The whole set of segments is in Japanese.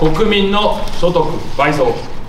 国民の所得倍増。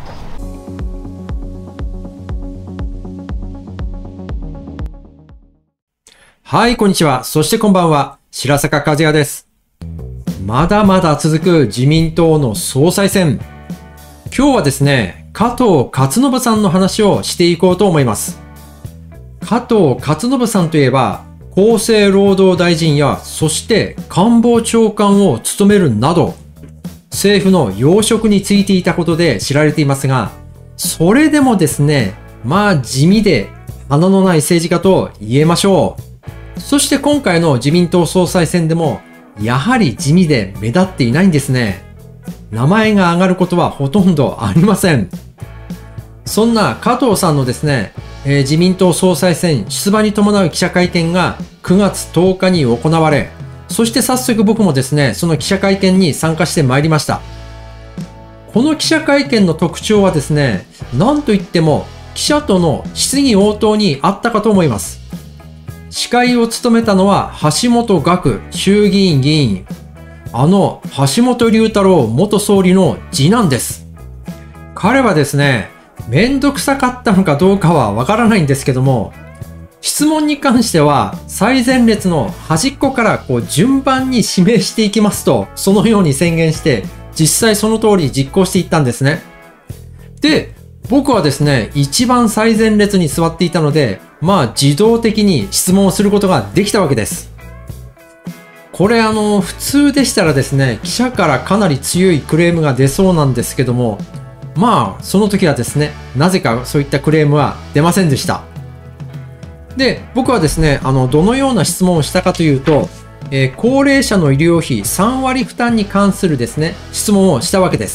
はい、こんにちは。そしてこんばんは。白坂和也です。まだまだ続く自民党の総裁選。今日はですね、加藤勝信さんの話をしていこうと思います。加藤勝信さんといえば、厚生労働大臣や、そして官房長官を務めるなど、政府の要職についていたことで知られていますが、それでもですね、まあ地味で華のない政治家と言えましょう。そして今回の自民党総裁選でも、やはり地味で目立っていないんですね。名前が挙がることはほとんどありません。そんな加藤さんのですね、自民党総裁選出馬に伴う記者会見が9月10日に行われ、そして早速僕もですね、その記者会見に参加してまいりました。この記者会見の特徴はですね、なんといっても記者との質疑応答にあったかと思います。司会を務めたのは橋本岳衆議院議員。橋本龍太郎元総理の次男です。彼はですね、めんどくさかったのかどうかはわからないんですけども、質問に関しては最前列の端っこから順番に指名していきますと、そのように宣言して、実際その通り実行していったんですね。で、僕はですね、一番最前列に座っていたので、まあ自動的に質問をすることができたわけです。これ普通でしたらですね、記者からかなり強いクレームが出そうなんですけども、まあその時はですね、なぜかそういったクレームは出ませんでした。で、僕はですね、どのような質問をしたかというと、高齢者の医療費3割負担に関するですね、質問をしたわけです。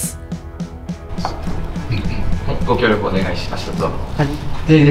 ご協力お願いします。 はい、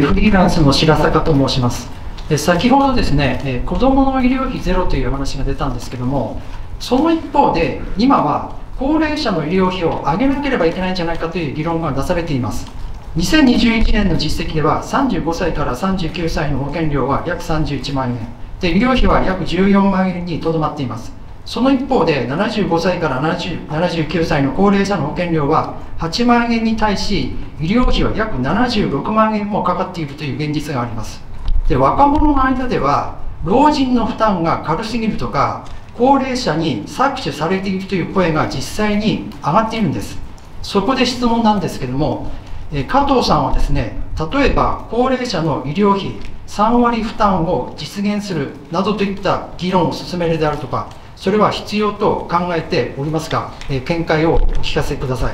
フリーランスの白坂と申します。先ほどですね、子どもの医療費ゼロという話が出たんですけども、その一方で、今は高齢者の医療費を上げなければいけないんじゃないかという議論が出されています。2021年の実績では、35歳から39歳の保険料は約31万円、で医療費は約14万円にとどまっています。その一方で、75歳から79歳の高齢者の保険料は8万円に対し、医療費は約76万円もかかっているという現実があります。で、若者の間では、老人の負担が軽すぎるとか、高齢者に搾取されているという声が実際に上がっているんです。そこで質問なんですけども、加藤さんはですね、例えば高齢者の医療費3割負担を実現するなどといった議論を進めるであるとか、それは必要と考えておりますか、見解をお聞かせください。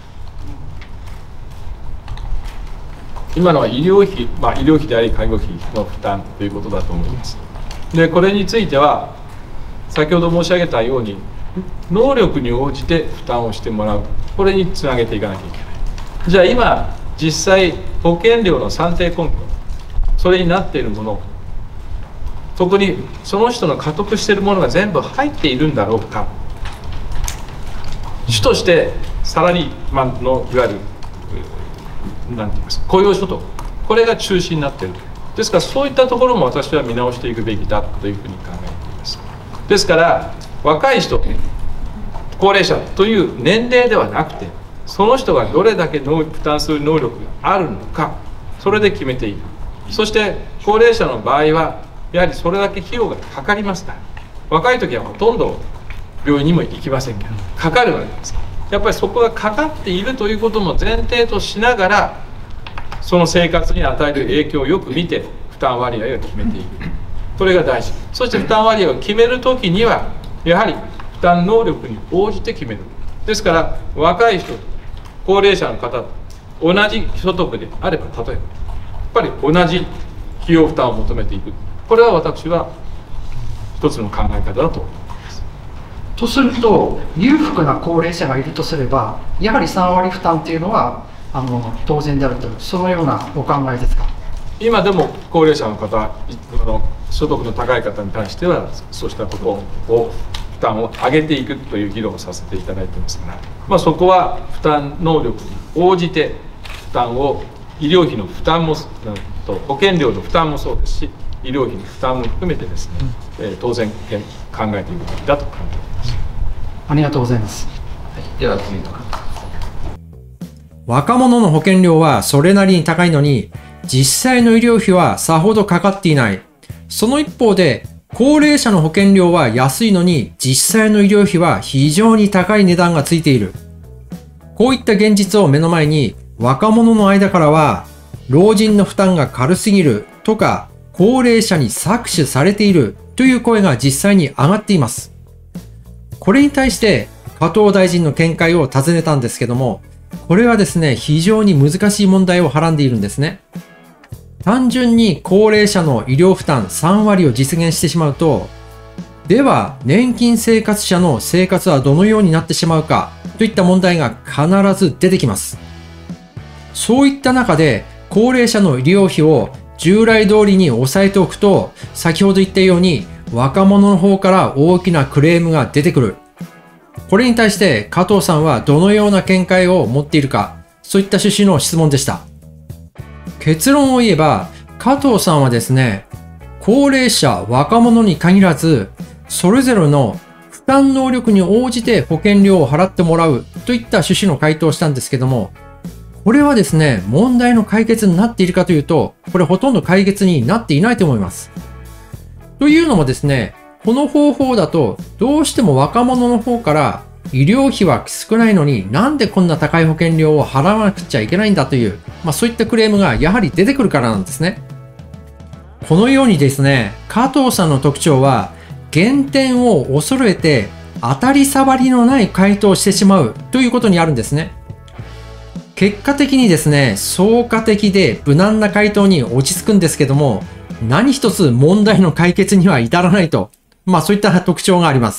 今のは医療費、医療費であり介護費の負担ということだと思います。で、これについては先ほど申し上げたように能力に応じて負担をしてもらう、これにつなげていかなきゃいけない。じゃあ今実際保険料の算定根拠、それになっているもの、そこにその人の獲得しているものが全部入っているんだろうか。主としてサラリーマンのいわゆるなんて言いますか、雇用所得、これが中心になっている。ですからそういったところも私は見直していくべきだというふうに考えています。ですから若い人、高齢者という年齢ではなくて、その人がどれだけ負担する能力があるのか、それで決めていく。そして高齢者の場合はやはりそれだけ費用がかかりますから、若い時はほとんど病院にも行きませんけどかかるわけです。やっぱりそこがかかっているということも前提としながら、その生活に与える影響をよく見て負担割合を決めていく、これが大事。そして負担割合を決めるときにはやはり負担能力に応じて決める。ですから若い人と高齢者の方と同じ所得であれば、例えばやっぱり同じ費用負担を求めていく、これは私は一つの考え方だと思います。 とすると、裕福な高齢者がいるとすれば、やはり3割負担というのは当然であると、そのようなお考えですか。 今でも高齢者の方、所得の高い方に対してはそうしたことを負担を上げていくという議論をさせていただいてますから、そこは負担能力に応じて負担を、医療費の負担も保険料の負担もそうですし、医療費の負担も含めてですね、当然考えていくべきだと考えています。 ありがとうございます。 い、では次の方。 若者の保険料はそれなりに高いのに、実際の医療費はさほどかかっていない。その一方で、高齢者の保険料は安いのに、実際の医療費は非常に高い値段がついている。こういった現実を目の前に、若者の間からは、老人の負担が軽すぎるとか、高齢者に搾取されているという声が実際に上がっています。これに対して加藤大臣の見解を尋ねたんですけども、これはですね、非常に難しい問題をはらんでいるんですね。単純に高齢者の医療負担3割を実現してしまうと、では年金生活者の生活はどのようになってしまうかといった問題が必ず出てきます。そういった中で高齢者の医療費を従来通りに抑えておくと、先ほど言ったように若者の方から大きなクレームが出てくる。これに対して加藤さんはどのような見解を持っているか、そういった趣旨の質問でした。結論を言えば、加藤さんはですね、高齢者、若者に限らず、それぞれの負担能力に応じて保険料を払ってもらうといった趣旨の回答をしたんですけども、これはですね、問題の解決になっているかというと、これほとんど解決になっていないと思います。というのもですね、この方法だと、どうしても若者の方から医療費は少ないのになんでこんな高い保険料を払わなくちゃいけないんだという、そういったクレームがやはり出てくるからなんですね。このようにですね、加藤さんの特徴は、減点を恐れて当たり障りのない回答をしてしまうということにあるんですね。結果的にですね、総価的で無難な回答に落ち着くんですけども、何一つ問題の解決には至らないと。そういった特徴があります。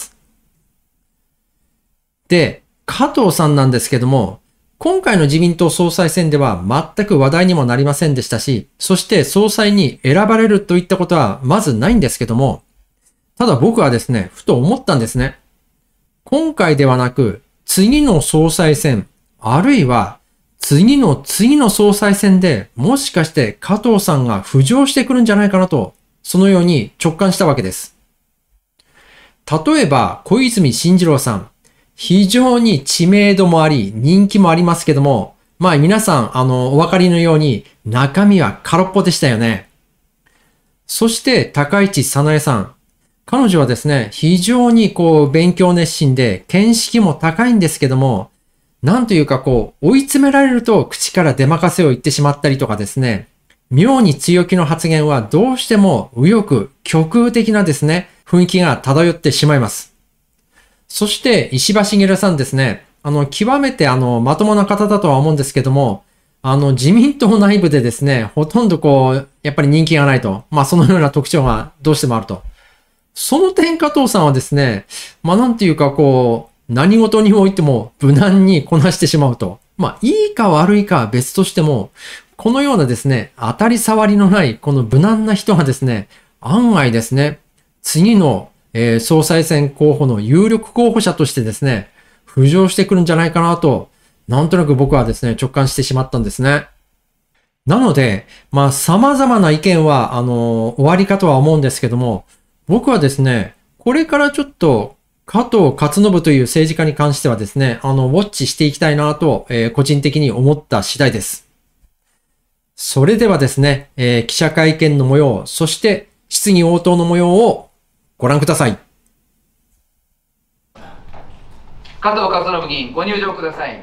で、加藤さんなんですけども、今回の自民党総裁選では全く話題にもなりませんでしたし、そして総裁に選ばれるといったことはまずないんですけども、ただ僕はですね、ふと思ったんですね。今回ではなく、次の総裁選、あるいは次の総裁選でもしかして加藤さんが浮上してくるんじゃないかなと、そのように直感したわけです。例えば、小泉進次郎さん。非常に知名度もあり、人気もありますけども、皆さん、お分かりのように、中身は空っぽでしたよね。そして、高市早苗さん。彼女はですね、非常に勉強熱心で、見識も高いんですけども、なんというか追い詰められると口から出まかせを言ってしまったりとかですね、妙に強気の発言はどうしても右翼、極右的なですね、雰囲気が漂ってしまいます。そして、石破茂さんですね。極めてまともな方だとは思うんですけども、自民党内部でですね、ほとんどやっぱり人気がないと。そのような特徴がどうしてもあると。その点加藤さんはですね、なんていうか何事においても無難にこなしてしまうと。いいか悪いかは別としても、このようなですね、当たり障りのないこの無難な人がですね、案外ですね、次の総裁選候補の有力候補者としてですね、浮上してくるんじゃないかなと、なんとなく僕はですね、直感してしまったんですね。なので、様々な意見は、終わりかとは思うんですけども、僕はですね、これからちょっと、加藤勝信という政治家に関してはですね、ウォッチしていきたいなと、個人的に思った次第です。それではですね、記者会見の模様、そして質疑応答の模様をご覧ください。 加藤勝信議員、ご入場ください。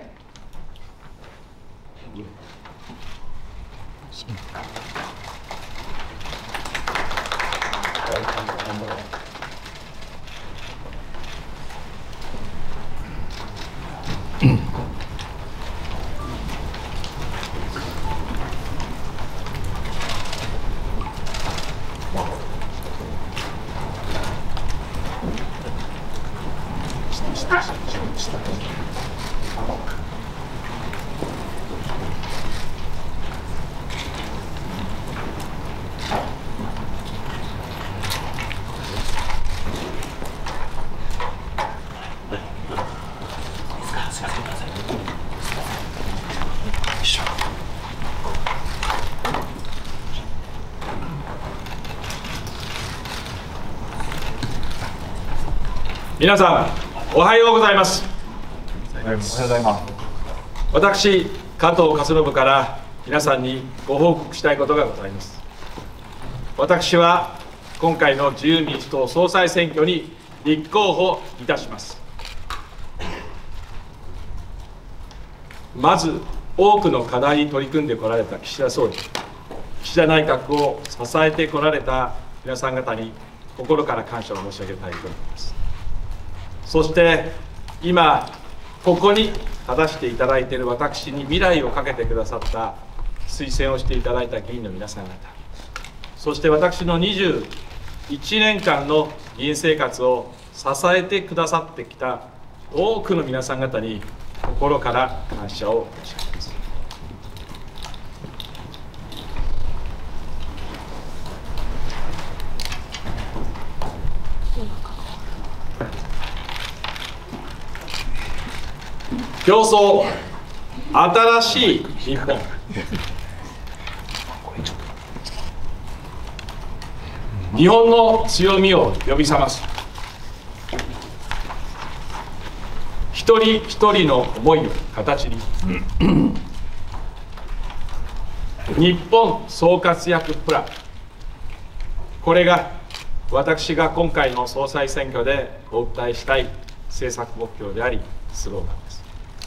皆さん、おはようございます。 おはようございます。私、加藤勝信から皆さんにご報告したいことがございます。私は今回の自由民主党総裁選挙に立候補いたします。まず、多くの課題に取り組んでこられた岸田総理、岸田内閣を支えてこられた皆さん方に心から感謝を申し上げたいと思います。そして今ここに立たせていただいている私に未来をかけてくださった推薦をしていただいた議員の皆さん方、そして私の21年間の議員生活を支えてくださってきた多くの皆さん方に心から感謝を申し上げます。競争、新しい日本。日本の強みを呼び覚ます。一人一人の思いを形に。日本総活躍プラン。これが私が今回の総裁選挙でお訴えしたい政策目標であり、スローガンです。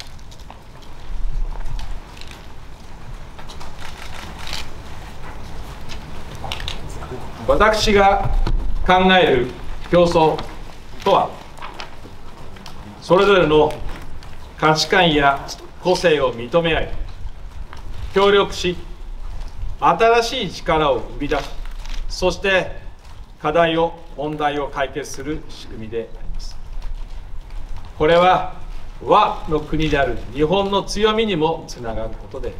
私が考える競争とは、それぞれの価値観や個性を認め合い、協力し、新しい力を生み出し、そして課題を、問題を解決する仕組みであります。これは和の国である日本の強みにもつながることであります。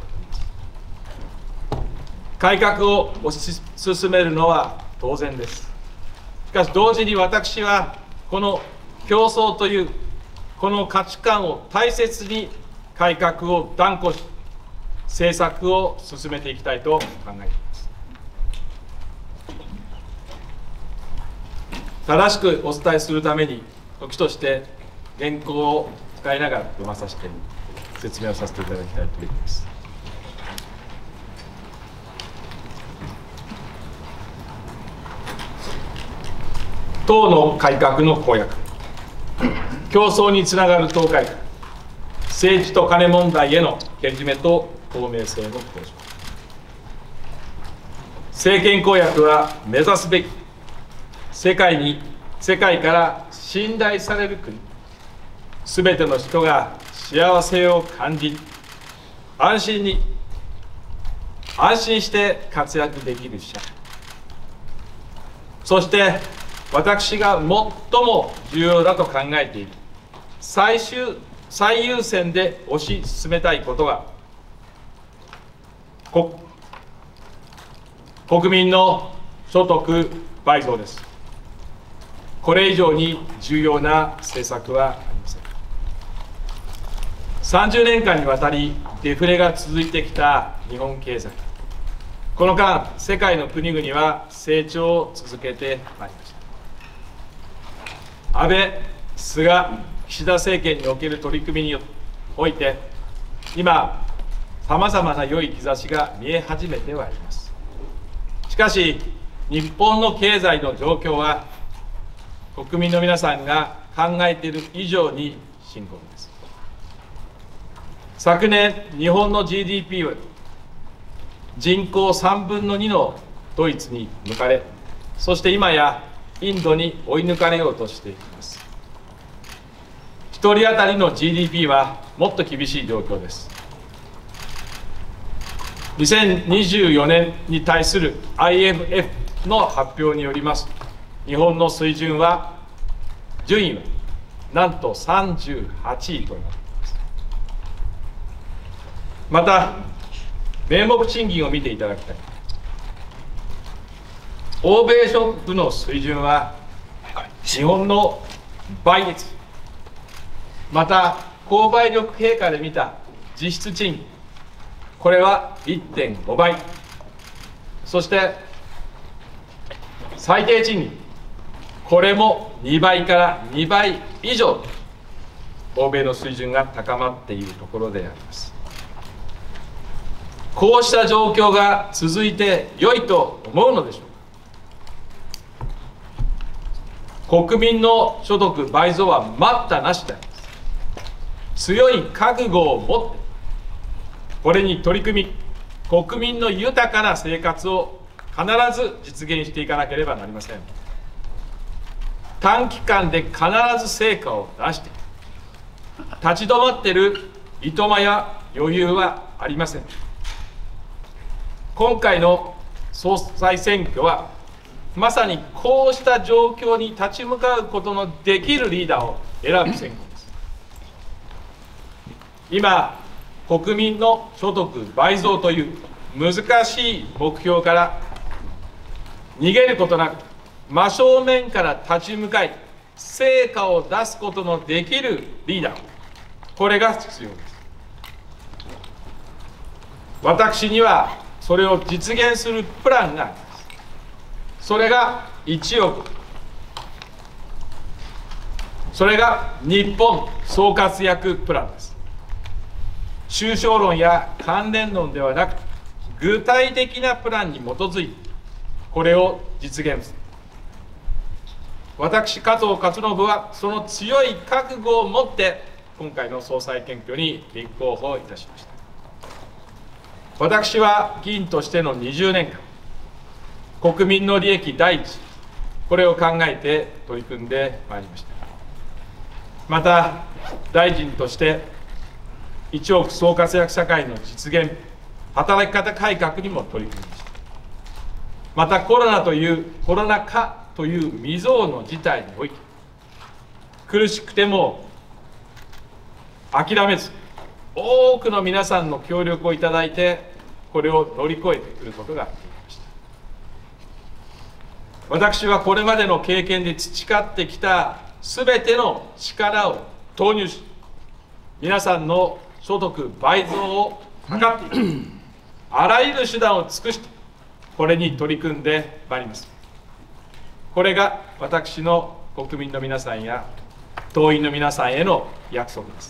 改革を推し進めるのは当然です。しかし同時に私はこの競争というこの価値観を大切に改革を断固し、政策を進めていきたいと考えています。正しくお伝えするために時として原稿を使いながら読まさせて説明をさせていただきたいと思います。党の改革の公約、競争につながる党改革、政治とカネ問題へのけじめと透明性の向上。政権公約は目指すべき世界から信頼される国、すべての人が幸せを感じ、安心して活躍できる社会、そして私が最も重要だと考えている最優先で推し進めたいことは、国民の所得倍増です。これ以上に重要な政策はありません。30年間にわたりデフレが続いてきた日本経済、この間世界の国々は成長を続けてまいりました。安倍、菅、岸田政権における取り組みにおいて、今、さまざまな良い兆しが見え始めてはあります。しかし、日本の経済の状況は、国民の皆さんが考えている以上に深刻です。昨年、日本の GDP は人口3分の2のドイツに抜かれ、そして今やインドに追い抜かれようとしています。1人当たりの GDP はもっと厳しい状況です。2024年に対する IMF の発表によりますと、日本の水準は、順位はなんと38位となっています。また、名目賃金を見ていただきたい。欧米諸国の水準は日本の倍です。また、購買力陛下で見た実質賃金、これは 1.5 倍。そして最低賃金、これも2倍から2倍以上欧米の水準が高まっているところであります。こうした状況が続いて良いと思うのでしょうか。国民の所得倍増は待ったなしであります。強い覚悟を持ってこれに取り組み、国民の豊かな生活を必ず実現していかなければなりません。短期間で必ず成果を出して立ち止まっているいとまや余裕はありません。今回の総裁選挙はまさにこうした状況に立ち向かうことのできるリーダーを選ぶ選挙です。今、国民の所得倍増という難しい目標から逃げることなく真正面から立ち向かい成果を出すことのできるリーダー、これが必要です。私にはそれを実現するプランがあります。それが1億、それが日本総活躍プランです。抽象論や関連論ではなく具体的なプランに基づいてこれを実現する。私加藤勝信はその強い覚悟を持って今回の総裁選挙に立候補いたしました。私は議員としての20年間、国民の利益第一、これを考えて取り組んでまいりました。また大臣として1億総活躍社会の実現、働き方改革にも取り組みました。またコロナ禍という未曾有の事態において苦しくても諦めず多くの皆さんの協力をいただいてこれを乗り越えてくることができました。私はこれまでの経験で培ってきたすべての力を投入し皆さんの所得倍増を図っていくあらゆる手段を尽くしてこれに取り組んでまいります。これが私の国民の皆さんや党員の皆さんへの約束です。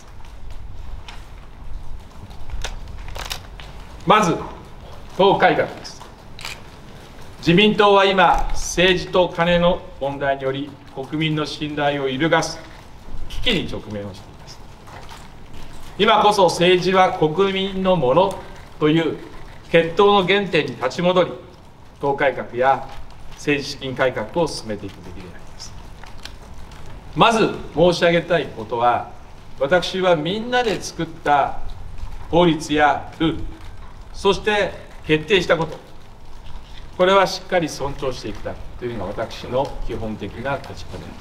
まず党改革です。自民党は今政治とカネの問題により国民の信頼を揺るがす危機に直面をしています。今こそ政治は国民のものという決闘の原点に立ち戻り党改革や政治資金改革を進めていくべきであります。まず申し上げたいことは、私はみんなで作った法律やルール、そして決定したこと、これはしっかり尊重していきたいというのが私の基本的な立場であります。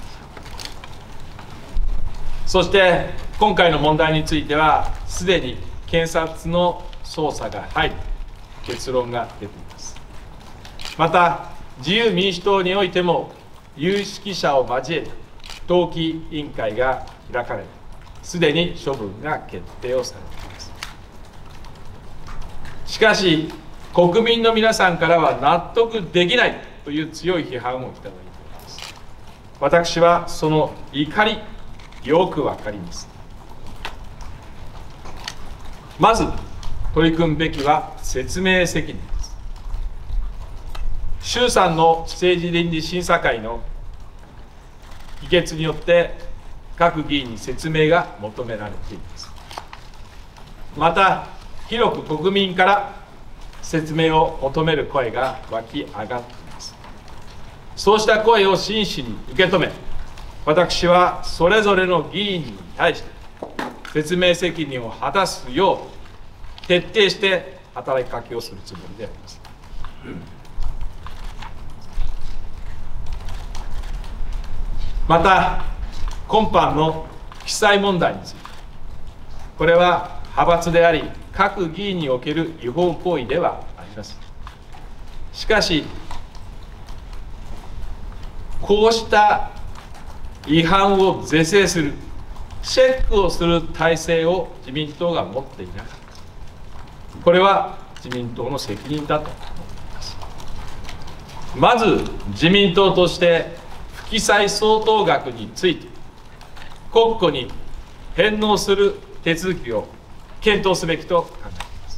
そして今回の問題についてはすでに検察の捜査が入り結論が出ています。また自由民主党においても有識者を交えた党紀委員会が開かれすでに処分が決定をされています。しかし国民の皆さんからは納得できないという強い批判をいただいております。私はその怒りよくわかります。まず取り組むべきは説明責任です。衆参の政治倫理審査会の議決によって各議員に説明が求められています。また広く国民から説明を求める声が湧き上がっています。そうした声を真摯に受け止め、私はそれぞれの議員に対して説明責任を果たすよう徹底して働きかけをするつもりであります。また今般の記載問題について、これは派閥であり各議員における違法行為ではあります。しかしこうした違反を是正するチェックをする体制を自民党が持っていなかった、これは自民党の責任だと思います。まず自民党として不記載相当額について国庫に返納する手続きを検討すべきと考えています。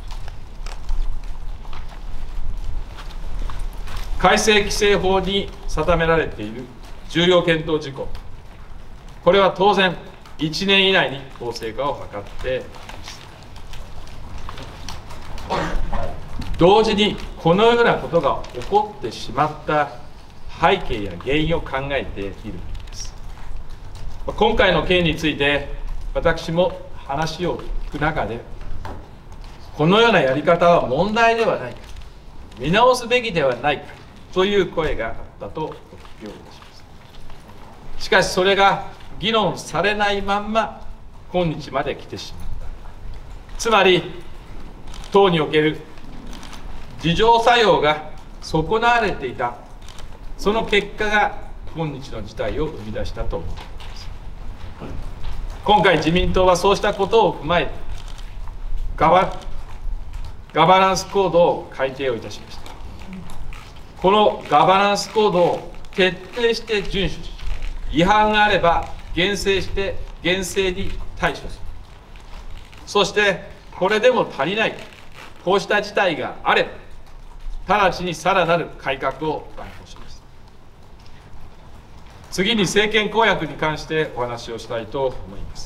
改正規制法に定められている重要検討事項、これは当然1年以内に法制化を図っています。同時にこのようなことが起こってしまった背景や原因を考えているべきです。今回の件について私も話を聞く中で、このようなやり方は問題ではないか、見直すべきではないかという声があったとお聞きをいたします。しかしそれが議論されないまんま今日まで来てしまった。つまり党における自浄作用が損なわれていた、その結果が今日の事態を生み出したと思っています。今回自民党はそうしたことを踏まえてガバナンスコードを改定をいたしました。このガバナンスコードを徹底して遵守し、違反があれば厳正して厳正に対処する。そしてこれでも足りない、こうした事態があれば直ちにさらなる改革を断行します。次に政権公約に関してお話をしたいと思います。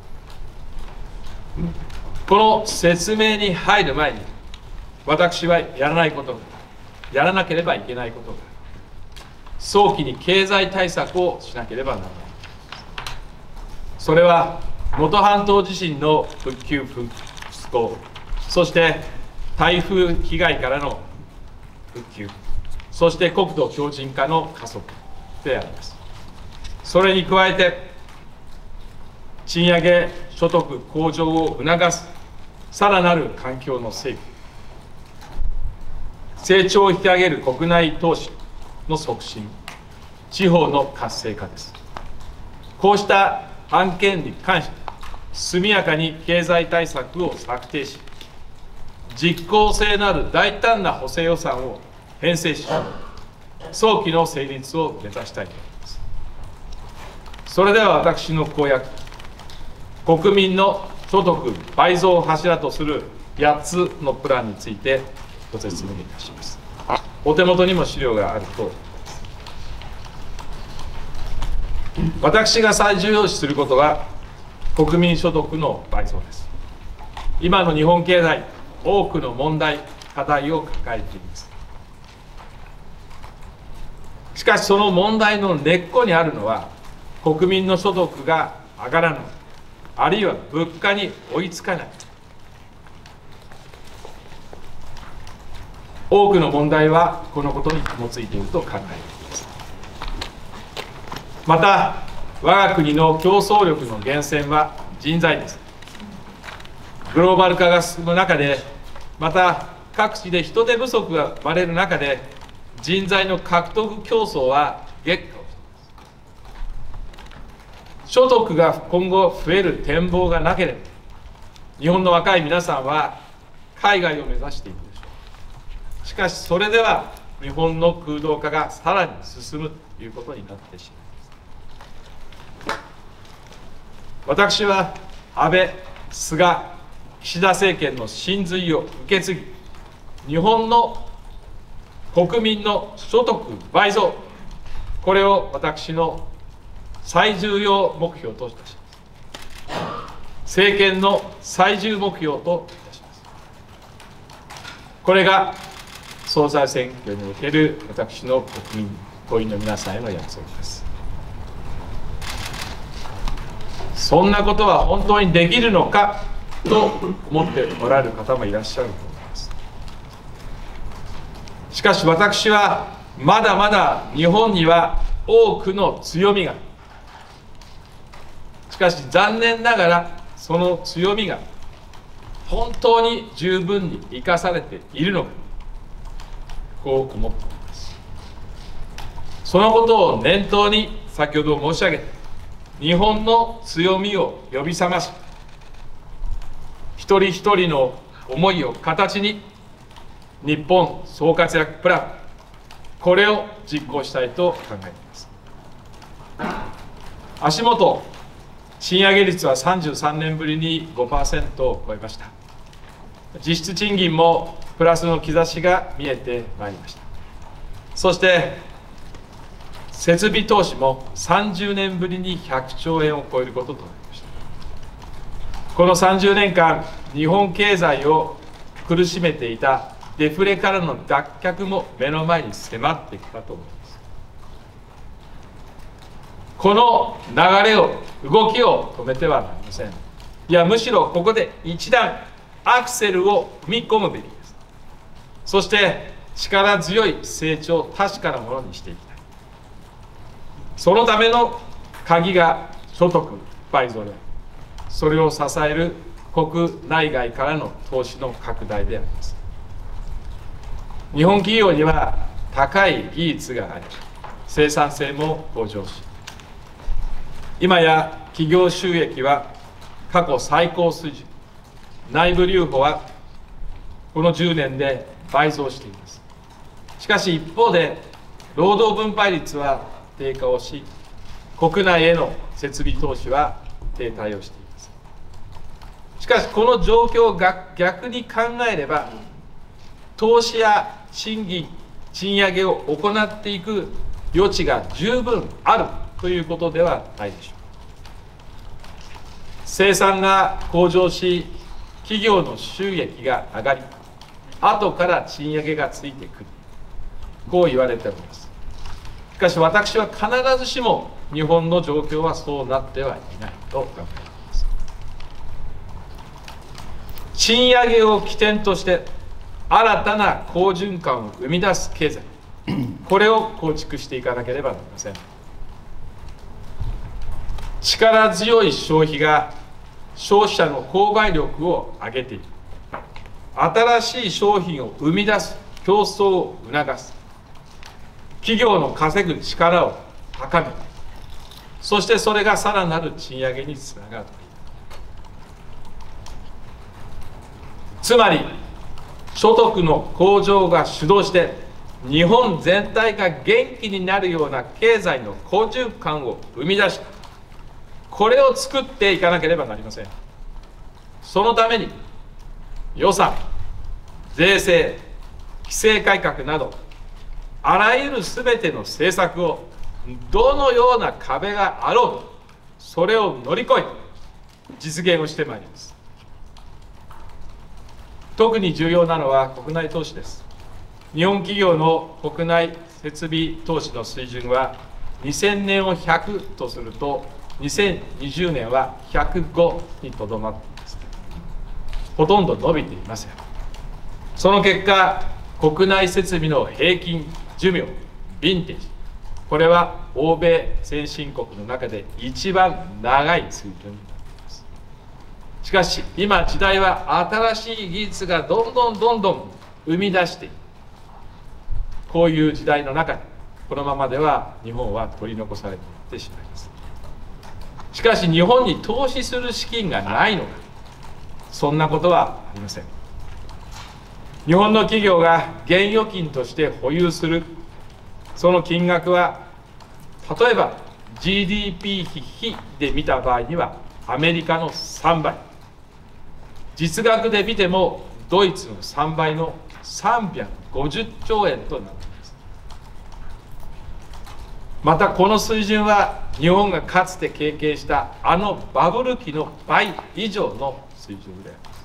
この説明に入る前に、私はやらないことが、やらなければいけないことが、早期に経済対策をしなければならない。それは能登半島地震の復旧・復興、そして台風被害からの復旧、そして国土強靭化の加速であります。それに加えて、賃上げ所得向上を促すさらなる環境の整備、成長を引き上げる国内投資の促進、地方の活性化です。こうした案件に関して速やかに経済対策を策定し、実効性のある大胆な補正予算を編成し、早期の成立を目指したいと思います。それでは私の公約、国民の所得倍増を柱とする8つのプランについてご説明いたします。お手元にも資料があると思います。私が最重要視することは国民所得の倍増です。今の日本経済、多くの問題、課題を抱えています。しかしその問題の根っこにあるのは、国民の所得が上がらない、あるいは物価に追いつかない、多くの問題はこのことに紐づいていると考えています。また我が国の競争力の源泉は人材です。グローバル化が進む中で、また各地で人手不足が生まれる中で、人材の獲得競争は激化をしています。所得が今後増える展望がなければ、日本の若い皆さんは海外を目指しているでしょう。しかしそれでは日本の空洞化がさらに進むということになってしまいます。私は安倍、菅、岸田政権の真髄を受け継ぎ、日本の国民の所得倍増、これを私の最重要目標といたします。政権の最重目標といたします。これが総裁選挙における私の国民、党員の皆さんへの約束です。そんなことは本当にできるのかと思っておられる方もいらっしゃると思います。しかし私はまだまだ日本には多くの強みが、しかし残念ながらその強みが本当に十分に生かされているのか、こう思っております。そのことを念頭に先ほど申し上げた日本の強みを呼び覚まし、一人一人の思いを形に日本総活躍プラン、これを実行したいと考えています。足元、 賃上げ率は33年ぶりに 5% を超えました。実質賃金もプラスの兆しが見えてまいりました。そして設備投資も30年ぶりに100兆円を超えることとなりました。この30年間、日本経済を苦しめていたデフレからの脱却も目の前に迫ってきたと思います。この流れを、動きを止めてはなりません。いや、むしろここで一段アクセルを踏み込むべきです。そして力強い成長を確かなものにしていきたい。そのための鍵が所得倍増であり、それを支える国内外からの投資の拡大であります。日本企業には高い技術があり、生産性も向上し、今や企業収益は過去最高水準、内部留保はこの10年で倍増しています。しかし一方で、労働分配率は低下をし、国内への設備投資は停滞をしています。しかしこの状況を逆に考えれば、投資や賃金、賃上げを行っていく余地が十分あるということではないでしょうか。生産が向上し、企業の収益が上がり、後から賃上げがついてくる、こう言われております。しかし私は必ずしも日本の状況はそうなってはいないと考えます。賃上げを起点として新たな好循環を生み出す経済、これを構築していかなければなりません。力強い消費が消費者の購買力を上げていく、新しい商品を生み出す競争を促す、企業の稼ぐ力を高める、そしてそれがさらなる賃上げにつながる。つまり所得の向上が主導して日本全体が元気になるような経済の好循環を生み出し、これを作っていかなければなりません。そのために予算、税制、規制改革などあらゆるすべての政策を、どのような壁があろうとそれを乗り越えて実現をしてまいります。特に重要なのは国内投資です。日本企業の国内設備投資の水準は2000年を100とすると2020年は105にとどまっています。ほとんど伸びていません。その結果、国内設備の平均寿命、ヴィンテージ、これは欧米先進国の中で一番長い水準になっています。しかし今時代は新しい技術がどんどん生み出している。こういう時代の中でこのままでは日本は取り残されていってしまいます。しかし日本に投資する資金がないのか、そんなことはありません。日本の企業が現預金として保有するその金額は、例えば GDP 比で見た場合にはアメリカの3倍、実額で見てもドイツの3倍の350兆円となっています。またこの水準は日本がかつて経験したあのバブル期の倍以上の水準であります。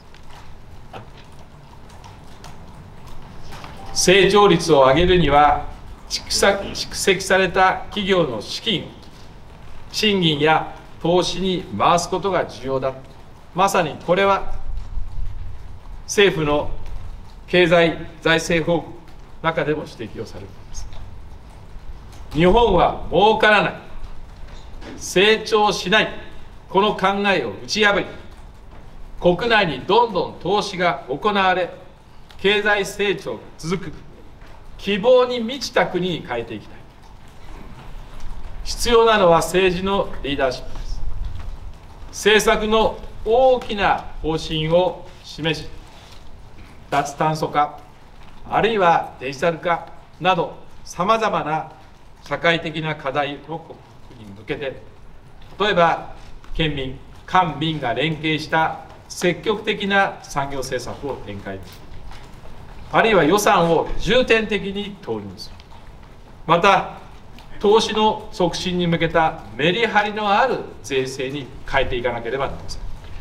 成長率を上げるには蓄積された企業の資金を賃金や投資に回すことが重要だ。まさにこれは政府の経済財政報告の中でも指摘をされています。日本は儲からない、成長しない、この考えを打ち破り、国内にどんどん投資が行われ、経済成長が続く希望に満ちた国に変えていきたい。必要なのは政治のリーダーシップです。政策の大きな方針を示し、脱炭素化、あるいはデジタル化などさまざまな社会的な課題を国に向けて、例えば県民、官民が連携した積極的な産業政策を展開、あるいは予算を重点的に投入する、また投資の促進に向けたメリハリのある税制に変えていかなければなりません。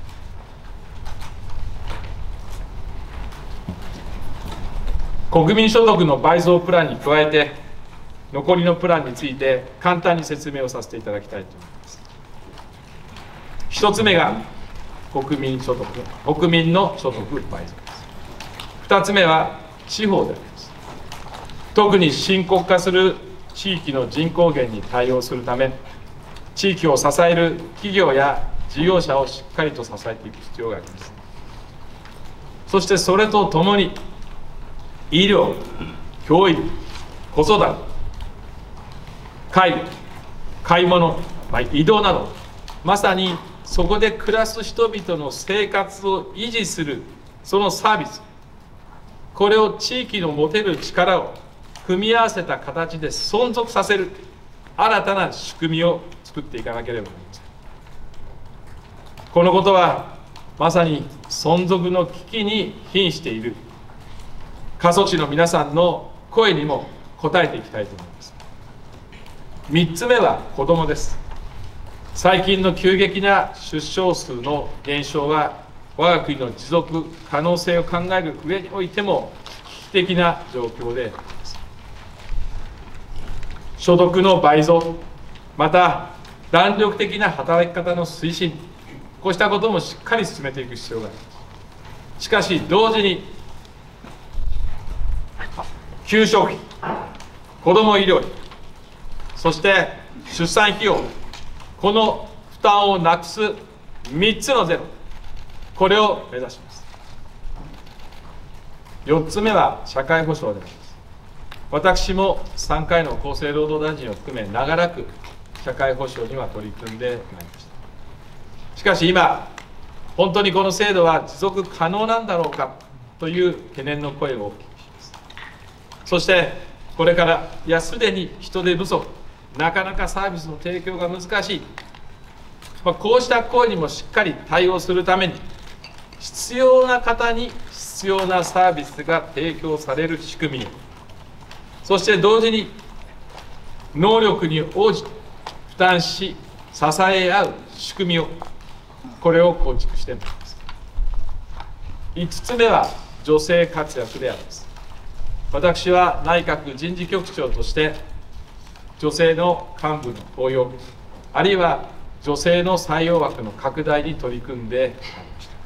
国民所得の倍増プランに加えて、残りのプランについて簡単に説明をさせていただきたいと思います。一つ目が国民の所得倍増です。二つ目は地方であります。特に深刻化する地域の人口減に対応するため、地域を支える企業や事業者をしっかりと支えていく必要があります。そしてそれとともに、医療、教育、子育て、介護、買い物、移動など、まさにそこで暮らす人々の生活を維持するそのサービス、これを地域の持てる力を組み合わせた形で存続させる新たな仕組みを作っていかなければなりません。このことはまさに存続の危機に瀕している過疎地の皆さんの声にも応えていきたいと思います。3つ目は子どもです。最近の急激な出生数の減少は我が国の持続可能性を考える上においても危機的な状況であります。所得の倍増、また弾力的な働き方の推進、こうしたこともしっかり進めていく必要があります。しかし同時に給食費、子ども医療費、そして出産費用、この負担をなくす3つのゼロ、これを目指します。4つ目は社会保障であります。私も3回の厚生労働大臣を含め長らく社会保障には取り組んでまいりました。しかし今、本当にこの制度は持続可能なんだろうかという懸念の声をお聞きします。そしてこれからすでに人手不足、なかなかサービスの提供が難しい、こうした声にもしっかり対応するために、必要な方に必要なサービスが提供される仕組みを、そして同時に能力に応じて負担し支え合う仕組みを、これを構築してまいります。5つ目は女性活躍であります。私は内閣人事局長として女性の幹部の登用、あるいは女性の採用枠の拡大に取り組んでまいりました。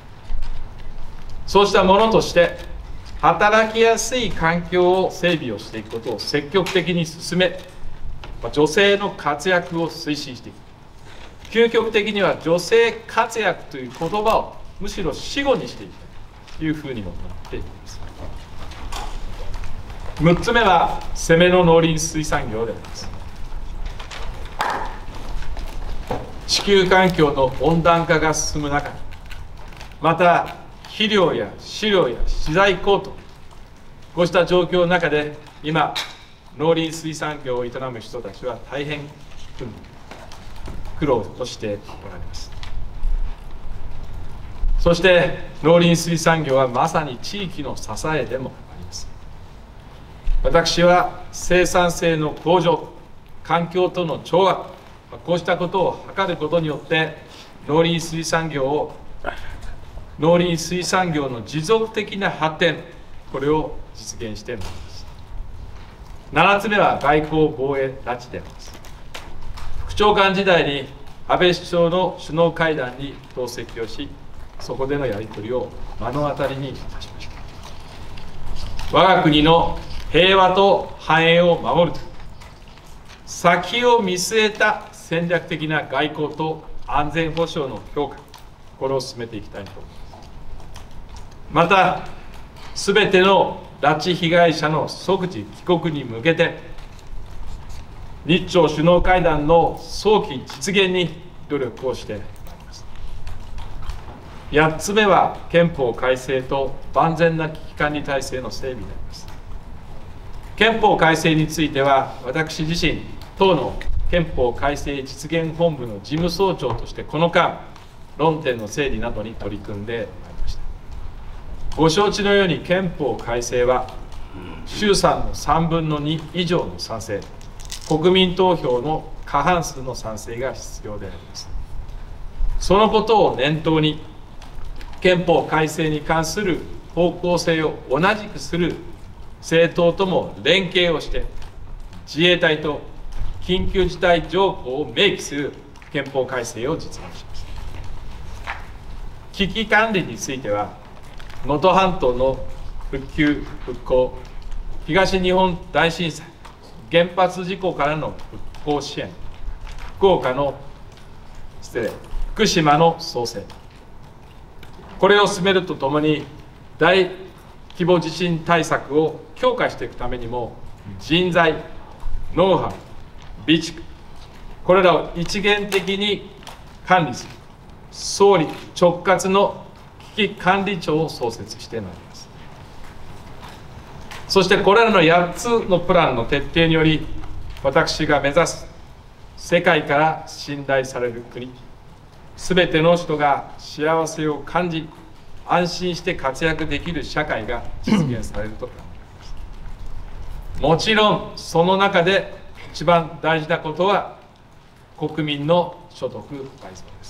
そうしたものとして働きやすい環境を整備をしていくことを積極的に進め、女性の活躍を推進していく、究極的には女性活躍という言葉をむしろ死語にしていきたいというふうにも思っています。6つ目は攻めの農林水産業であります。地球環境の温暖化が進む中、また肥料や飼料や資材高騰、こうした状況の中で今農林水産業を営む人たちは大変苦労をしておられます。そして農林水産業はまさに地域の支えでもあります。私は生産性の向上、環境との調和、こうしたことを図ることによって農林水産業の持続的な発展、これを実現してまいります。7つ目は外交防衛拉致であります。副長官時代に安倍首相の首脳会談に同席をし、そこでのやり取りを目の当たりにいたしました。我が国の平和と繁栄を守ると、先を見据えた戦略的な外交と安全保障の強化、これを進めていきたいと思います。また、すべての拉致被害者の即時帰国に向けて、日朝首脳会談の早期実現に努力をしてまいります。8つ目は憲法改正と万全な危機管理体制の整備であります。憲法改正については、私自身、党の憲法改正実現本部の事務総長としてこの間、論点の整理などに取り組んでまいりました。ご承知のように憲法改正は衆参の3分の2以上の賛成、国民投票の過半数の賛成が必要であります。そのことを念頭に、憲法改正に関する方向性を同じくする政党とも連携をして、自衛隊と緊急事態条項を明記する憲法改正を実現します。危機管理については、能登半島の復旧・復興、東日本大震災、原発事故からの復興支援、福島の創生、これを進めるとともに、大規模地震対策を強化していくためにも、人材、ノウハウ、備蓄、これらを一元的に管理する、総理直轄の危機管理庁を創設してまいります。そしてこれらの8つのプランの徹底により、私が目指す世界から信頼される国、すべての人が幸せを感じ、安心して活躍できる社会が実現されると考えます。もちろん、その中で一番大事なことは、国民の所得倍増です。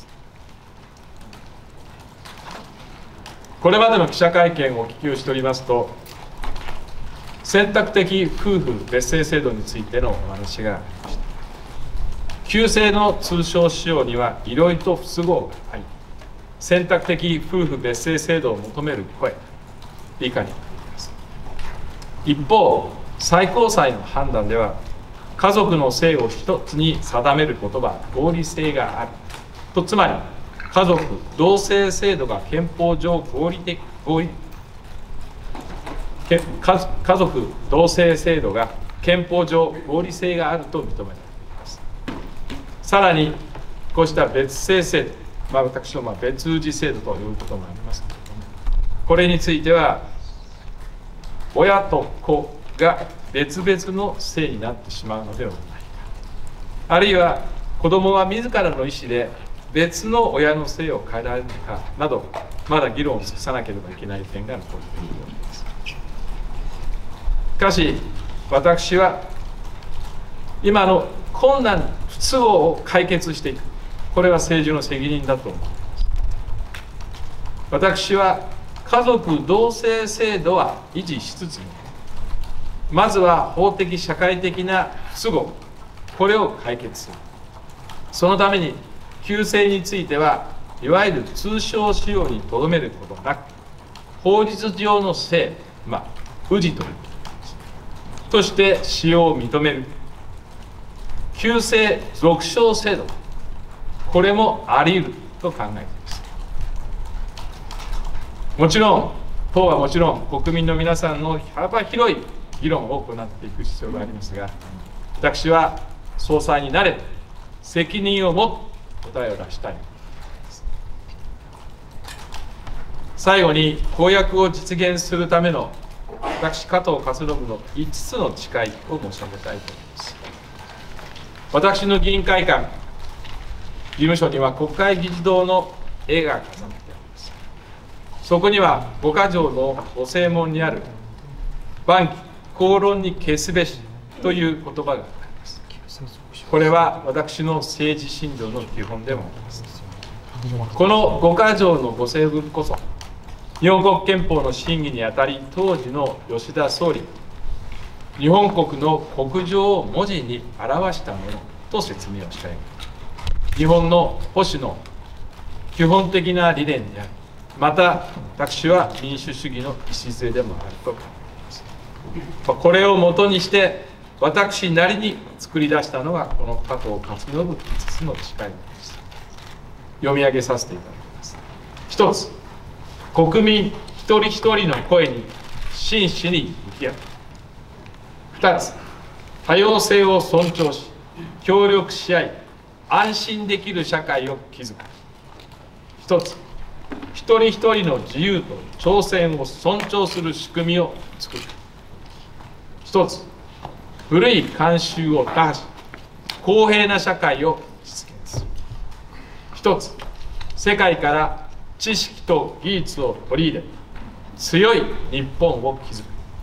これまでの記者会見をお聞きをしておりますと、選択的夫婦別姓制度についてのお話がありました。旧姓の通称使用にはいろいろと不都合があり、選択的夫婦別姓制度を求める声、理解になっています。一方、最高裁の判断では、家族の姓を一つに定めることは合理性があると、つまり家族同姓制度が憲法上家族同姓制度が憲法上合理性があると認められています。さらに、こうした別姓制度、私の別氏制度ということもありますけれども、これについては、親と子が別々の姓になってしまうのではないか、あるいは子どもは自らの意思で別の親の姓を変えられるのかなど、まだ議論を尽くさなければいけない点が残っているようです。しかし、私は今の困難、不都合を解決していく、これは政治の責任だと思います。私は家族同姓制度は維持しつつも、まずは法的社会的な不都合、これを解決する。そのために旧姓についてはいわゆる通称使用にとどめることなく、法律上の姓、氏として使用を認める旧姓続称制度、これもあり得ると考えています。もちろん、党はもちろん国民の皆さんの幅広い議論を行っていく必要がありますが、私は総裁になれば責任を持って答えを出したい。最後に公約を実現するための私加藤勝信の5つの誓いを申し上げたいと思います。私の議員会館事務所には国会議事堂の絵が飾ってあります。そこには五箇条のご正門にある万機公論に消すべしという言葉があります。これは私の政治信条の基本でもあります。この五箇条のご成文こそ、日本国憲法の審議にあたり、当時の吉田総理、日本国の国情を文字に表したものと説明をしたい。日本の保守の基本的な理念である。また、私は民主主義の礎でもあると考えます。これをもとにして、私なりに作り出したのが、この加藤勝信5つの誓いです。読み上げさせていただきます。一つ、国民一人一人の声に真摯に向き合う。二つ、多様性を尊重し、協力し合い、安心できる社会を築く。一つ、一人一人の自由と挑戦を尊重する仕組みを作る。一つ、古い慣習を打破し、 公平な社会を実現する。一つ、世界から知識と技術を取り入れ、強い日本を築く。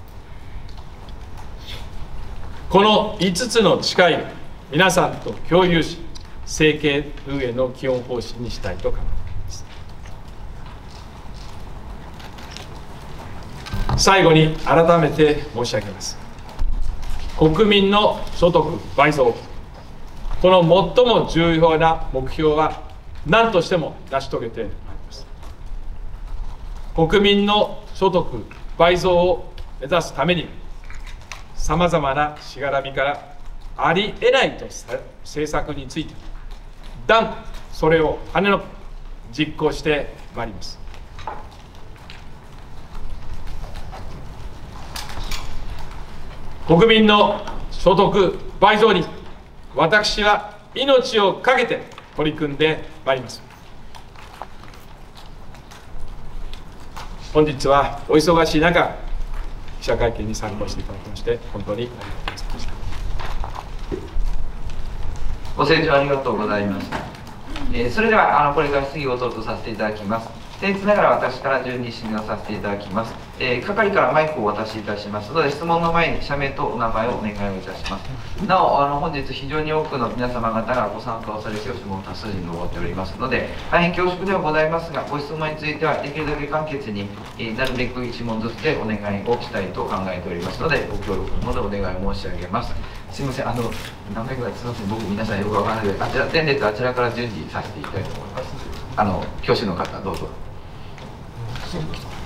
この5つの誓いを皆さんと共有し、政権運営の基本方針にしたいと考えています。最後に改めて申し上げます。国民の所得倍増、この最も重要な目標は何としても成し遂げてまいります。国民の所得倍増を目指すために、さまざまなしがらみからありえないとされる政策について、断固それを跳ねのけ実行してまいります。国民の所得倍増に私は命を懸けて取り組んでまいります。本日はお忙しい中、記者会見に参加していただきまして本当にありがとうございました。 ご清聴ありがとうございました。それではこれから質疑応答とさせていただきます。僭越ながら私から順に質疑をさせていただきます。係からマイクをお渡しいたしますので、質問の前に社名とお名前をお願いをいたします。なお、本日非常に多くの皆様方がご参加をされて、質問多数に上っておりますので、大変恐縮ではございますが、ご質問についてはできるだけ簡潔に、なるべく1問ずつでお願いをしたいと考えておりますので、ご協力のほどお願い申し上げます。すみません、何回ぐらいすみません、僕皆さんよくわからないので、前列あちらから順次させていきたいと思います。教師の方どうぞ。 す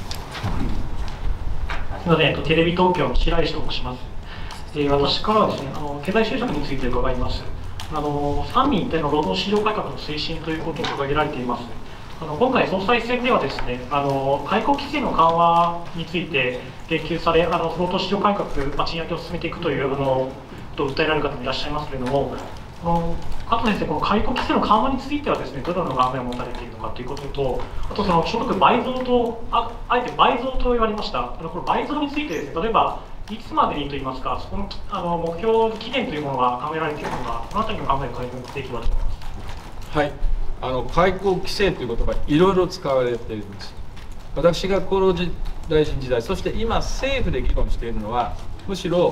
みません、テレビ東京の白石と申します。私からはですね、経済政策について伺います。三民一体の労働市場改革の推進ということを掲げられています。今回、総裁選ではですね、解雇規制の緩和について言及され、労働市場改革、賃上げを進めていくというと訴えられる方もいらっしゃいますけれども、加藤先生、この解雇規制の緩和についてはですね、どのような考えを持たれているのかということと、あとその所得倍増と、あえて倍増と言われました。この倍増についてですね、例えばいつまでにといいますか、そこの目標期限というものが考えられているのか、この辺りの考えを変えていきたいと思います。 はい、解雇規制という言葉、いろいろ使われているんです。私が厚労大臣時代、そして今、政府で議論しているのは、むしろ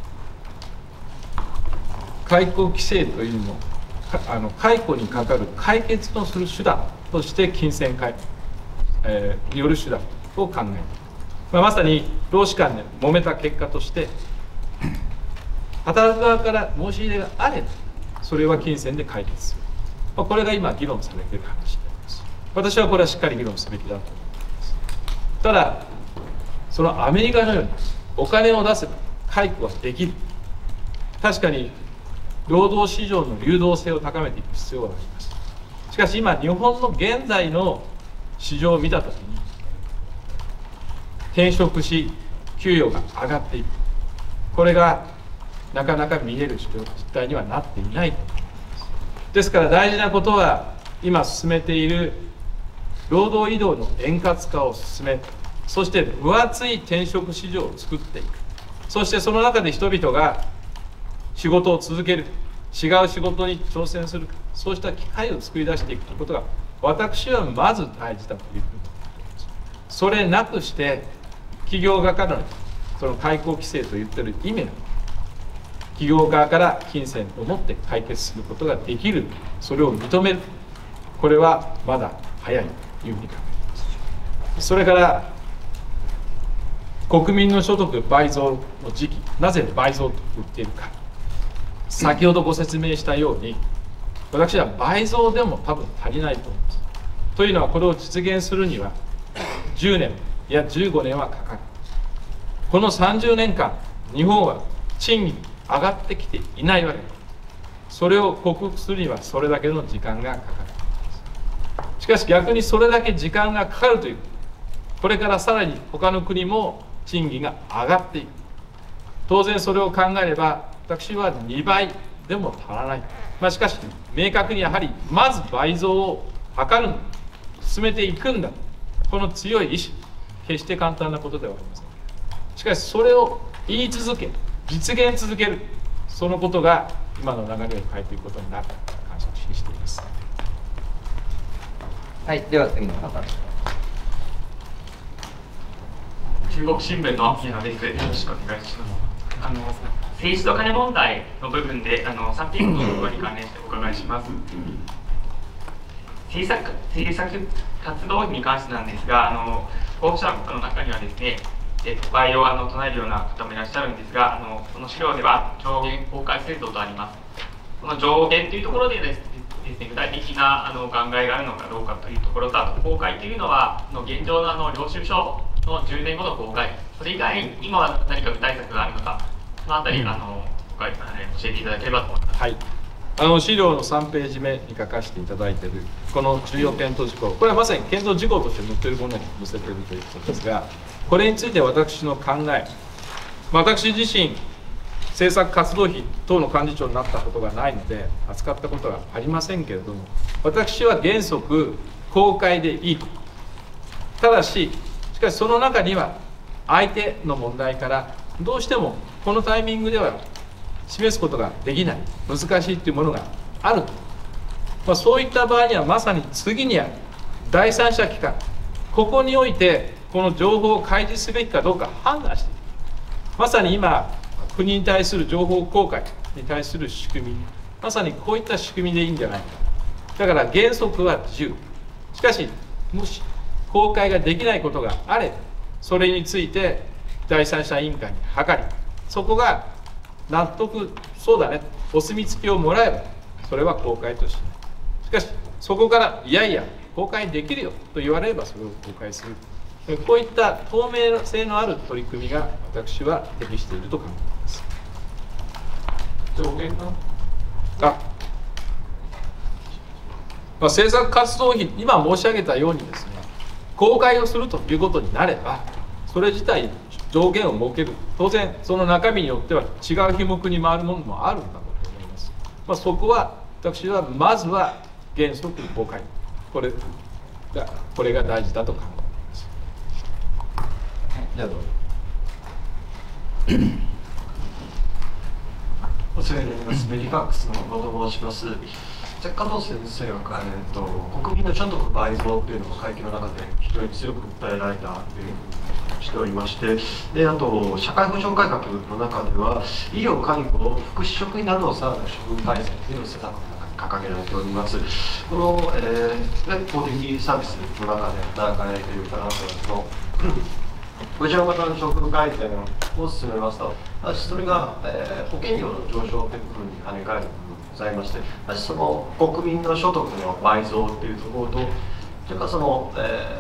解雇規制というのを解雇にかかる解決をする手段として金銭解による手段を考えている、まさに労使間で揉めた結果として働く側から申し入れがあればそれは金銭で解決する、これが今議論されている話になります。私はこれはしっかり議論すべきだと思います。ただそのアメリカのようにお金を出せば解雇はできる、確かに労働市場の流動性を高めていく必要があります。しかし今日本の現在の市場を見たときに転職し給与が上がっていく、これがなかなか見える実態にはなっていないと思います。ですから大事なことは今進めている労働移動の円滑化を進め、そして分厚い転職市場を作っていく、そしてその中で人々が仕事を続ける、違う仕事に挑戦する、そうした機会を作り出していくということが私はまず大事だというふうに思っています。それなくして企業側からのその解雇規制と言ってる意味が企業側から金銭を持って解決することができる、それを認める、これはまだ早いというふうに考えます。それから国民の所得倍増の時期、なぜ倍増と言っているか、先ほどご説明したように私は倍増でも多分足りないと思います。というのはこれを実現するには10年いや15年はかかる。この30年間日本は賃金上がってきていないわけです。それを克服するにはそれだけの時間がかかる。しかし逆にそれだけ時間がかかるという、これからさらに他の国も賃金が上がっていく。当然それを考えれば私は2倍でも足らない。しかし明確にやはりまず倍増を図るんだ、進めていくんだ、この強い意志、決して簡単なことではありません。しかしそれを言い続け実現続ける、 そのことが今の流れを変えていくことになると感謝しています。 はい、では次の方。 中国新聞の宮野です。よろしくお願いします。政治と金問題の部分で賛否のところに関連してお伺いします。政策活動費に関してなんですが、候補者の方の中にはですね、倍を唱えるような方もいらっしゃるんですが、この資料では上限公開制度とあります。この上限というところでですね、具体的な考えがあるのかどうかというところと、あと公開というのは現状の領収書の10年後の公開、それ以外に今は何か具体策があるのか、そのあたり、教えていただければと思います。 はい、資料の3ページ目に書かせていただいているこの重要検討事項、これはまさに検討事項として載っているものに載せているということですが、これについて私の考え、私自身政策活動費等の幹事長になったことがないので扱ったことはありませんけれども、私は原則公開でいいと。ただしかしその中には相手の問題からどうしてもこのタイミングでは示すことができない、難しいというものがあると、そういった場合にはまさに次にある第三者機関、ここにおいてこの情報を開示すべきかどうか判断している。まさに今国に対する情報公開に対する仕組み、まさにこういった仕組みでいいんじゃないか。だから原則は自由、しかしもし公開ができないことがあればそれについて第三者委員会に諮り、そこが納得そうだね、お墨付きをもらえばそれは公開としない。しかしそこからいやいや公開できるよと言われればそれを公開する。こういった透明性のある取り組みが私は適していると考えます。上限かな。政策活動費、今申し上げたようにですね、公開をするということになれば、それ自体上限を設ける、当然その中身によっては違う費目に回るものもあるんだろうと思います。そこは私はまずは原則公開、これが大事だと考えます。 じゃあどうぞ。 お世話になります。メディファックスの後藤申します。加藤先生は、国民の所得倍増というのを会見の中で非常に強く訴えられたというふうにしておりまして、であと社会保障改革の中では医療介護福祉職員などのさらなる処遇改善というのを施策の中に掲げられております。この、公的サービスの中で働かれている方々のこちらの方の処遇改善を進めますと、それが、保険料の上昇という部分に跳ね返る部分がございまして、その国民の所得の倍増というところと、それからその、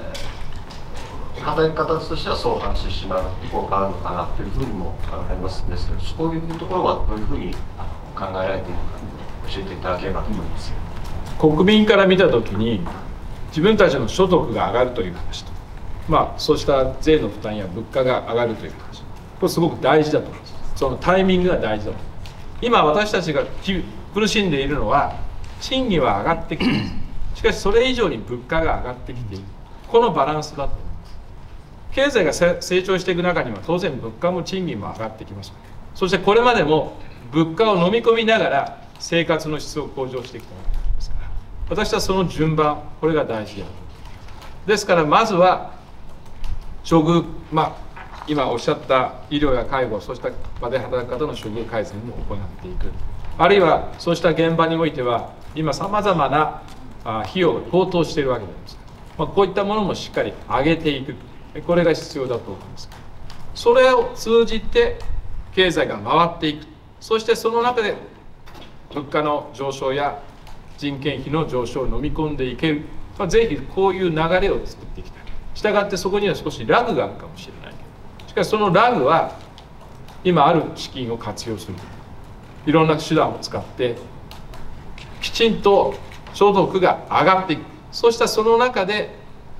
働き方としては相反してしまう効果があるのかなというふうにも考えますんですけど、そういうところはどういうふうに考えられているのか教えていただければと思います。 国民から見たときに自分たちの所得が上がるという話と、そうした税の負担や物価が上がるという話、これすごく大事だと思います。そのタイミングが大事だと思います。今私たちが苦しんでいるのは賃金は上がってきています。しかしそれ以上に物価が上がってきている、このバランスだと思います。経済が成長していく中には当然物価も賃金も上がってきます。そしてこれまでも物価を飲み込みながら生活の質を向上してきたわけですから、私はその順番、これが大事だと。ですからまずは処遇、今おっしゃった医療や介護、そうした場で働く方の処遇改善も行っていく、あるいはそうした現場においては今さまざまな費用が高騰しているわけです。こういったものもしっかり上げていく、これが必要だと思います。それを通じて経済が回っていく、そしてその中で物価の上昇や人件費の上昇を飲み込んでいける、ぜひこういう流れを作っていきたい。したがってそこには少しラグがあるかもしれないけど、しかしそのラグは今ある資金を活用する、いろんな手段を使ってきちんと所得が上がっていく。そうしたその中で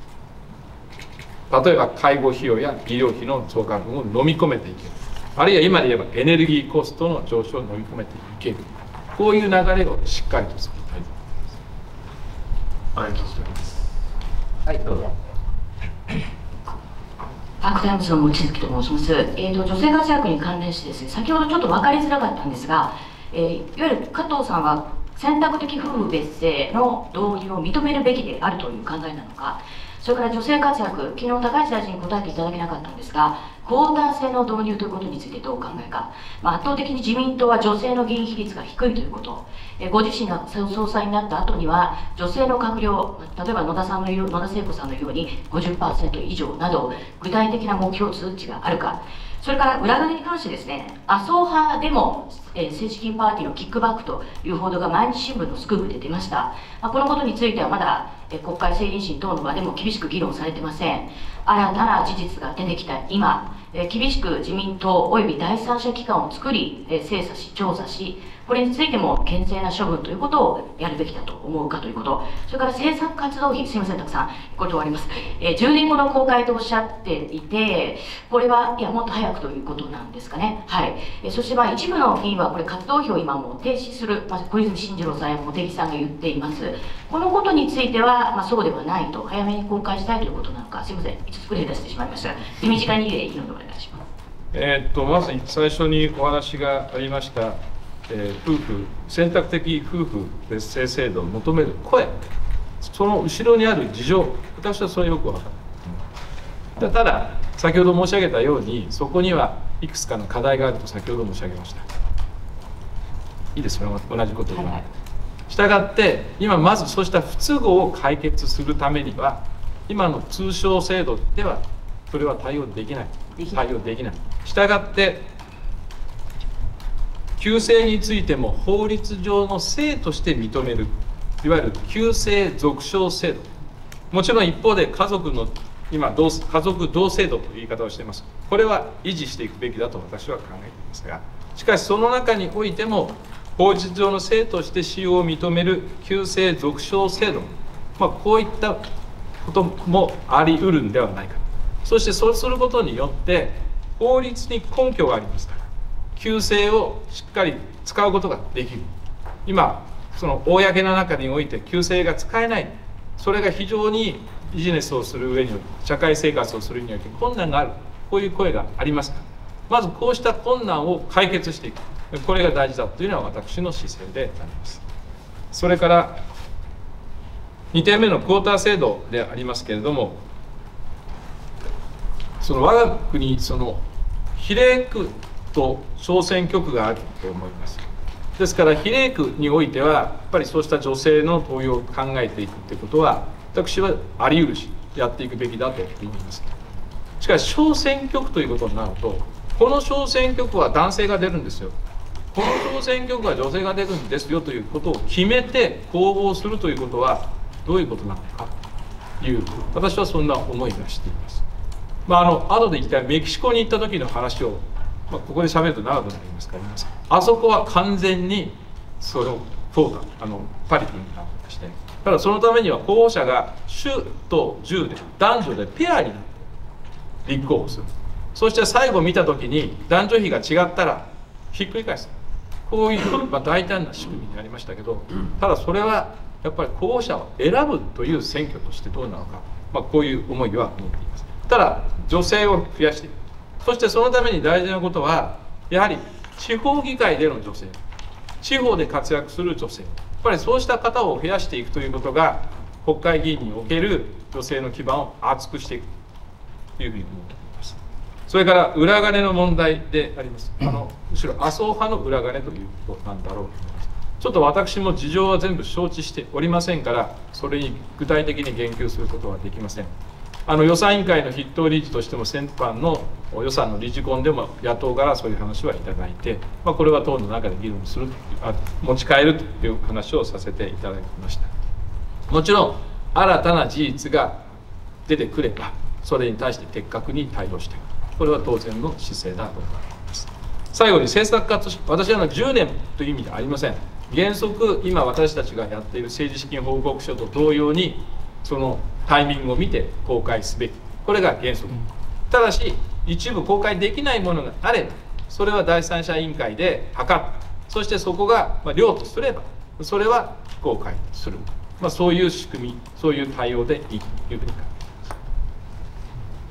例えば介護費用や医療費の増加分を飲み込めていける、あるいは今で言えばエネルギーコストの上昇を飲み込めていける、こういう流れをしっかりと作りたいと思います。 ありがとうございます。 はい、どうぞ。 パークタイムズの望月と申します。女性活躍に関連してですね、先ほどちょっと分かりづらかったんですが、いわゆる加藤さんは選択的夫婦別姓の導入を認めるべきであるという考えなのか、それから女性活躍、昨日高市大臣に答えていただけなかったんですが、クォーター制の導入ということについてどうお考えか、圧倒的に自民党は女性の議員比率が低いということ、ご自身が総裁になった後には、女性の閣僚、例えば野田聖子さんのように 50% 以上など、具体的な目標数値があるか、それから裏金に関してですね、麻生派でも政治資金パーティーのキックバックという報道が毎日新聞のスクープで出ました。このことについてはまだ国会政倫審等の場でも厳しく議論されてません。新たな事実が出てきた今、厳しく自民党及び第三者機関を作り、精査し、調査し、これについても厳正な処分ということをやるべきだと思うかということ、それから政策活動費、すみません、たくさん、これで終わります。10年後の公開とおっしゃっていて、これは、もっと早くということなんですかね。はい。そして、一部の議員は、これ、活動費を今もう停止する、小泉進次郎さんや茂木さんが言っています。このことについては、そうではないと、早めに公開したいということなのか、すみません、5つくらい出してしまいました。手短に議論でお願いします。 まず最初にお話がありました、選択的夫婦別姓制度を求める声、その後ろにある事情、私はそれよく分からない。ただ、先ほど申し上げたように、そこにはいくつかの課題があると先ほど申し上げました。いいですか、同じことを言わない。したがって、今まずそうした不都合を解決するためには、今の通称制度では、それは対応できない。したがって、旧姓についても法律上の姓として認める、いわゆる旧姓俗称制度。もちろん一方で家族の今家族同制度という言い方をしています。これは維持していくべきだと私は考えていますが、しかしその中においても法律上の姓として使用を認める旧姓俗称制度、こういったこともあり得るんではないか。そしてそうすることによって法律に根拠がありますから、旧姓をしっかり使うことができる。今その公の中において旧姓が使えない、それが非常にビジネスをする上において、社会生活をするにおいて困難がある、こういう声がありますから、まずこうした困難を解決していく、これが大事だというのは私の姿勢であります。それから2点目のクォーター制度でありますけれども、その我が国比例区と小選挙区があると思います。ですから比例区においてはやっぱりそうした女性の登用を考えていくということは私はあり得るしやっていくべきだと思います。しかし小選挙区ということになると、この小選挙区は男性が出るんですよ、この小選挙区は女性が出るんですよということを決めて公募するということはどういうことなのかという、私はそんな思いがしています。後で言いたいメキシコに行った時の話をここで喋ると長くなりますから、あそこは完全にそのパリティになってまして、ただそのためには候補者が主と従で男女でペアになって立候補する。そして最後見た時に男女比が違ったらひっくり返す、こういう大胆な仕組みになりましたけど、ただそれはやっぱり候補者を選ぶという選挙としてどうなのか、こういう思いは持っています。ただ女性を増やしていく、そしてそのために大事なことはやはり地方議会での女性、地方で活躍する女性、やっぱりそうした方を増やしていくということが国会議員における女性の基盤を厚くしていくというふうに思っています。それから裏金の問題であります。むしろ麻生派の裏金ということなんだろうと思います。ちょっと私も事情は全部承知しておりませんから、それに具体的に言及することはできません。予算委員会の筆頭理事としても先般の予算の理事懇でも野党からそういう話はいただいて、これは党の中で議論する、持ち帰るという話をさせていただきました。もちろん新たな事実が出てくればそれに対して的確に対応していく、これは当然の姿勢だと思います。最後に政策課として、私は10年という意味ではありません。原則今私たちがやっている政治資金報告書と同様にそのタイミングを見て公開すべき、これが原則。ただし一部公開できないものがあればそれは第三者委員会で測って、そしてそこが量とすればそれは非公開する、そういう仕組み、そういう対応でいいというふうに考えます。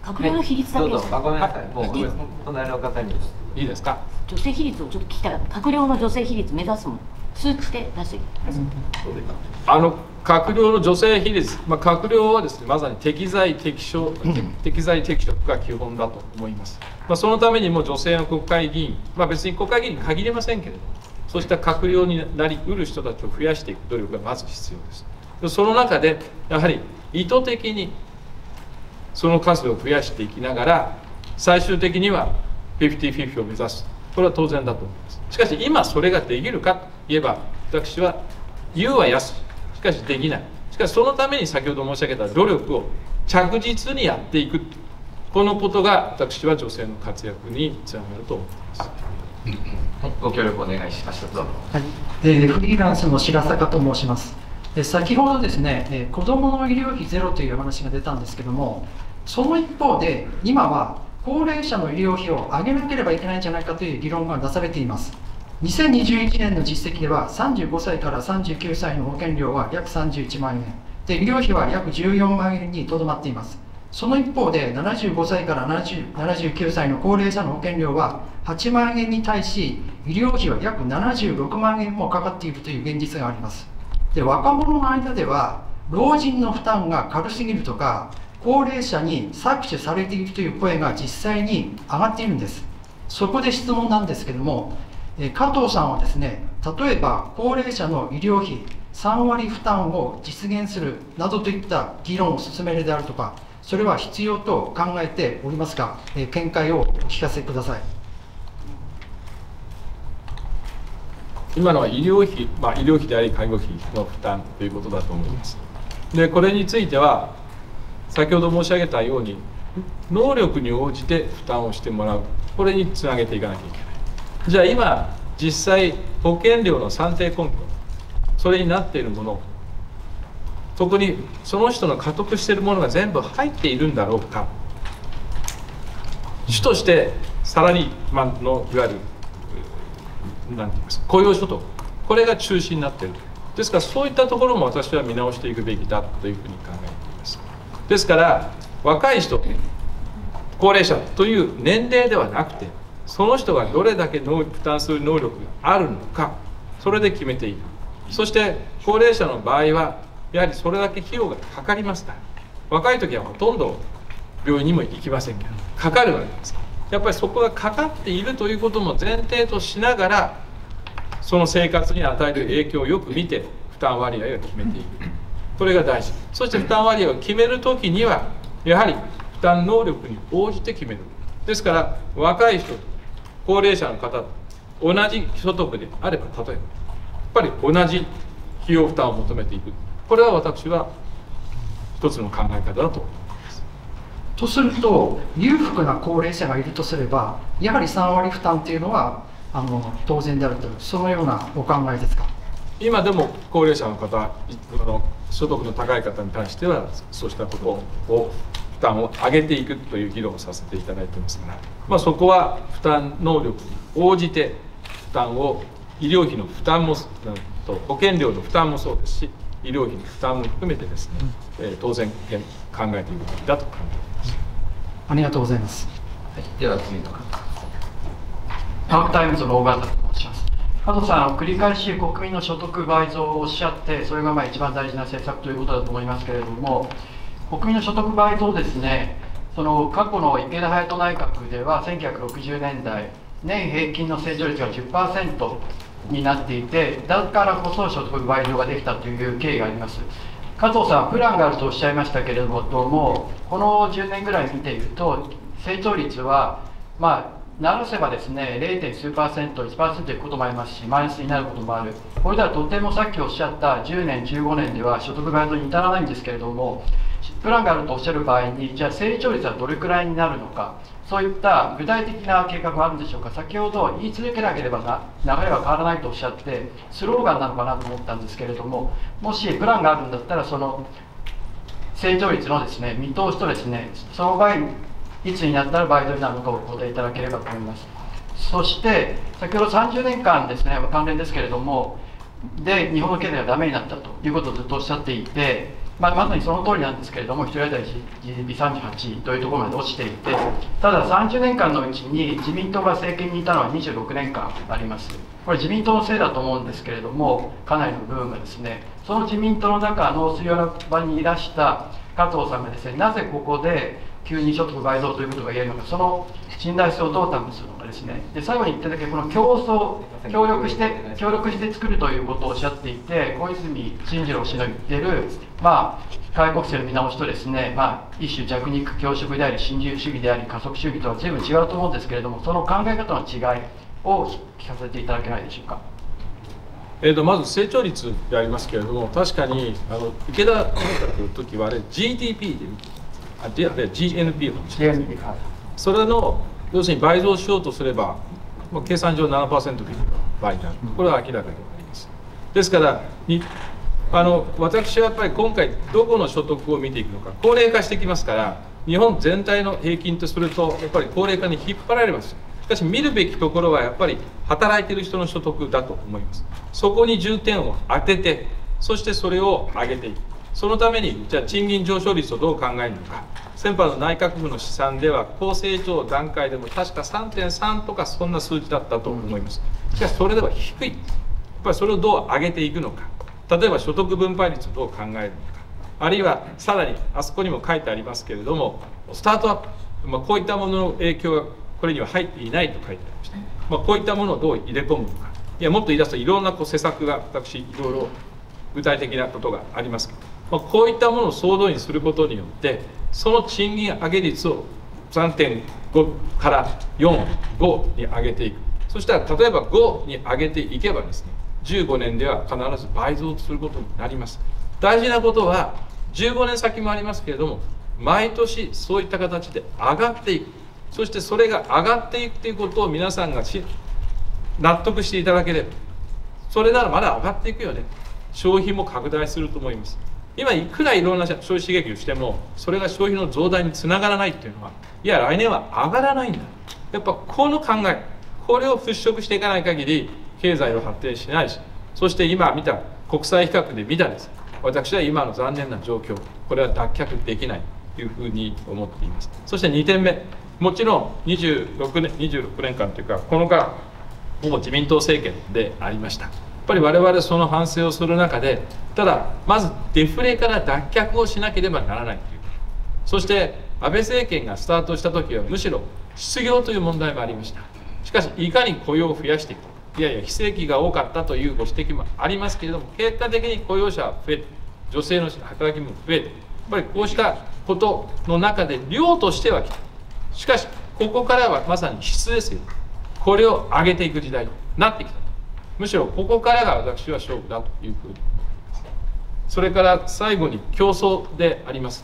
閣僚の比率だけどうぞ、ごめんなさい、もう隣の方に。 いいですか。 女性比率をちょっと聞きたかった。閣僚の女性比率目指すもん。数値で出してきて。 閣僚の女性比率、閣僚はですね、まさに適材適所が基本だと思います。そのためにも女性の国会議員、別に国会議員に限りませんけれども、そうした閣僚になりうる人たちを増やしていく努力がまず必要です。その中で、やはり意図的にその数を増やしていきながら、最終的には50-50を目指す。これは当然だと思います。しかし、今それができるかといえば、私は言うは易し、しかしできない。しかし、そのために先ほど申し上げた努力を着実にやっていく。このことが私は女性の活躍につながると思います。 ご協力お願いします。どうぞ。 フリーランスの白坂と申します。先ほどですね、子どもの医療費ゼロという話が出たんですけども、その一方で、今は高齢者の医療費を上げなければいけないんじゃないかという議論が出されています。2021年の実績では、35歳から39歳の保険料は約31万円、で医療費は約14万円にとどまっています。その一方で、75歳から79歳の高齢者の保険料は8万円に対し、医療費は約76万円もかかっているという現実があります。で、若者の間では、老人の負担が軽すぎるとか、高齢者に搾取されているという声が実際に上がっているんです。そこで質問なんですけども、加藤さんはですね、例えば高齢者の医療費3割負担を実現するなどといった議論を進めるであるとか、それは必要と考えておりますか、見解をお聞かせください。 今のは医療費、医療費であり介護費の負担ということだと思います。で、これについては先ほど申し上げたように能力に応じて負担をしてもらう、これにつなげていかなきゃいけない。じゃあ今実際保険料の算定根拠、それになっているもの、そこにその人の獲得しているものが全部入っているんだろうか。主としてサラリーマンのいわゆるなんて言いますか、雇用所得、これが中心になっている。ですからそういったところも私は見直していくべきだというふうに考えています。ですから若い人、高齢者という年齢ではなくて、その人がどれだけ負担する能力があるのか、それで決めていく。そして高齢者の場合はやはりそれだけ費用がかかりますから、若い時はほとんど病院にも行きませんけどかかるわけです。やっぱりそこがかかっているということも前提としながら、その生活に与える影響をよく見て負担割合を決めていく、これが大事。そして負担割合を決めるときにはやはり負担能力に応じて決める。ですから若い人と高齢者の方と同じ所得であれば、例えばやっぱり同じ費用負担を求めていく、これは私は一つの考え方だと思います。 とすると、裕福な高齢者がいるとすれば、やはり3割負担というのは当然であるという、そのようなお考えですか。 今でも高齢者の方、所得の高い方に対してはそうしたことを負担を上げていくという議論をさせていただいてますから、そこは負担能力に応じて負担を、医療費の負担も保険料の負担もそうですし、医療費の負担も含めてですね、当然考えていくべきだと考えています。 ありがとうございます。 はい、では次の方。 パークタイムズの大型と申します。加藤さん、繰り返し国民の所得倍増をおっしゃって、それが一番大事な政策ということだと思いますけれども、国民の所得倍増ですね、その過去の池田隼人内閣では1960年代、年平均の成長率が 10% になっていて、だからこそ所得倍増ができたという経緯があります。加藤さん、プランがあるとおっしゃいましたけれども、この10年ぐらい見ていると、成長率は、ならせばですね、0. 数%、1% ということもありますし、マイナスになることもある。これではとてもさっきおっしゃった10年、15年では所得倍増に至らないんですけれども、プランがあるとおっしゃる場合に、じゃあ成長率はどれくらいになるのか、そういった具体的な計画はあるんでしょうか。先ほど言い続けなければ流れは変わらないとおっしゃって、スローガンなのかなと思ったんですけれども、もしプランがあるんだったら、その成長率のですね、見通しとですね、その場合、いつになったら倍増になるのかをお答えいただければと思います。そして、先ほど30年間ですね、関連ですけれども、で、日本の経済がダメになったということをずっとおっしゃっていて、 まさにその通りなんですけれども、1人当たり GDP38 というところまで落ちていて、ただ30年間のうちに自民党が政権にいたのは26年間あります。これ自民党のせいだと思うんですけれども、かなりの部分がですね、その自民党の中の水曜場にいらした加藤さんがですね、なぜここで急に所得倍増ということが言えるのか、その信頼性をどう担保するのかですね。で、最後に言っただけ、この競争、協力して作るということをおっしゃっていて、小泉進次郎氏の言っている、外国政の見直しとですね、一種弱肉強食であり、新自由主義であり、加速主義とは随分違うと思うんですけれども、その考え方の違いを聞かせていただけないでしょうか。 まず成長率でありますけれども、確かに池田内閣の時はあれ GDP であれ GNP かもしれない。それの要するに倍増しようとすれば、計算上 7% で倍になる。これは明らかであります。ですから私はやっぱり今回どこの所得を見ていくのか、高齢化してきますから、日本全体の平均とするとやっぱり高齢化に引っ張られます。しかし見るべきところはやっぱり働いている人の所得だと思います。そこに重点を当てて、そしてそれを上げていく。そのためにじゃあ賃金上昇率をどう考えるのか。先般の内閣府の試算では高成長段階でも確か 3.3 とかそんな数字だったと思います。しかしそれでは低い。やっぱりそれをどう上げていくのか。例えば所得分配率をどう考えるのか。あるいはさらにあそこにも書いてありますけれども、スタートアップ、こういったものの影響がこれには入っていないと書いてありました。こういったものをどう入れ込むのか。いやもっと言い出すといろんな施策が私いろいろ具体的なことがありますけど、こういったものを総動員することによってその賃金上げ率を 3.5 から4、5に上げていく。そしたら例えば5に上げていけばですね、15年では必ず倍増することになります。大事なことは15年先もありますけれども、毎年そういった形で上がっていく。そしてそれが上がっていくということを皆さんが納得していただければ、それならまだ上がっていくよね。消費も拡大すると思います。今いくらいろんな消費刺激をしてもそれが消費の増大につながらないっていうのは、いや来年は上がらないんだ。やっぱこの考え、これを払拭していかない限り経済は発展しないし、そして今見た国際比較で見たです。私は今の残念な状況、これは脱却できないというふうに思っています。そして2点目、もちろん26年間というかこの間ほぼ自民党政権でありました。やっぱり我々その反省をする中で、ただまずデフレから脱却をしなければならないという。そして安倍政権がスタートした時はむしろ失業という問題もありました。しかしいかに雇用を増やしていく、いやいや非正規が多かったというご指摘もありますけれども、結果的に雇用者は増えて、女性の働きも増えて、やっぱりこうしたことの中で量としては来た。しかしここからはまさに質ですよ。これを上げていく時代になってきた。むしろここからが私は勝負だというふうに思います。それから最後に競争であります。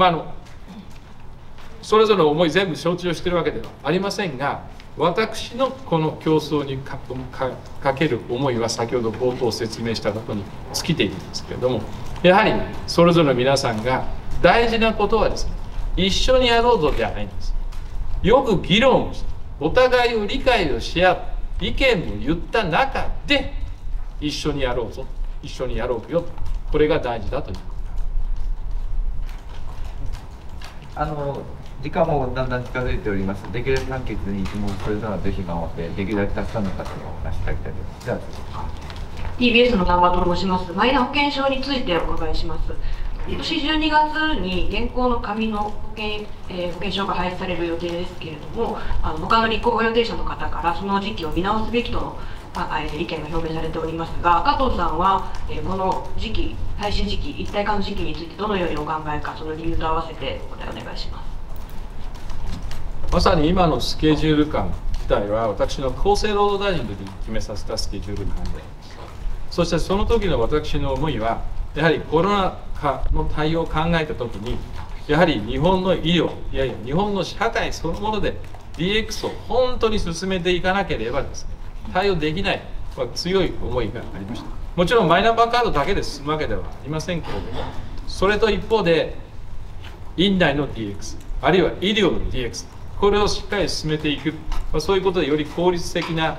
それぞれの思い全部承知をしているわけではありませんが、私のこの競争にかける思いは先ほど冒頭説明したことに尽きているんですけれども、やはりそれぞれの皆さんが大事なことはですね、一緒にやろうぞではないんです。よく議論をしてお互いを理解をし合う、意見を言った中で一緒にやろうぞ、一緒にやろうよ、これが大事だという時間もだんだん近づいております。できるだけ簡潔に質問するのはぜひ守って、できるだけたくさんの方にお話しいただきたいと思います。では TBS の南波と申します。マイナ保険証についてお伺いします。今年12月に現行の紙の保険証が廃止される予定ですけれども、他の立候補予定者の方からその時期を見直すべきとの意見が表明されておりますが、加藤さんはこの時期、廃止時期、一体化の時期についてどのようにお考えか、その理由と合わせてお答えお願いします。 まさに今のスケジュール感自体は私の厚生労働大臣の時に決めさせたスケジュール感で、そしてその時の私の思いはやはりコロナ禍の対応を考えた時に、やはり日本の医療、いやいや日本の社会そのもので DX を本当に進めていかなければですね、対応できない強い思いがありました。もちろんマイナンバーカードだけで進むわけではありませんけれども、それと一方で院内の DX、 あるいは医療の DX、 これをしっかり進めていく、そういうことでより効率的な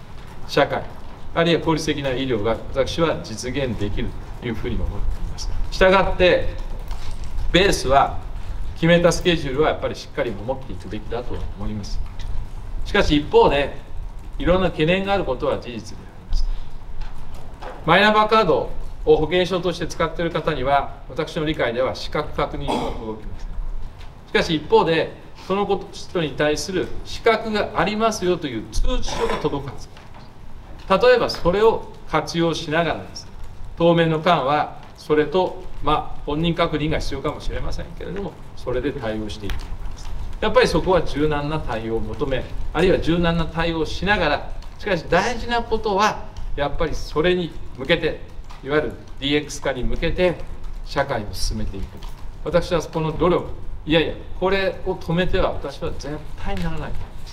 社会、あるいは効率的な医療が私は実現できるというふうに思っています。 したがってベースは決めたスケジュールはやっぱりしっかり守っていくべきだと思います。しかし一方でいろんな懸念があることは事実であります。マイナンバーカードを保険証として使っている方には私の理解では資格確認書が届きます。しかし一方でその人に対する資格がありますよという通知書が届くはず。例えばそれを活用しながらですね、当面の間はそれと本人確認が必要かもしれませんけれども、それで対応していく。やっぱりそこは柔軟な対応を求め、あるいは柔軟な対応をしながら、しかし大事なことはやっぱりそれに向けて、いわゆる DX 化に向けて社会を進めていく。私はこの努力、これを止めては私は絶対にならないと思います。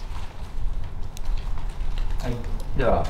はい、では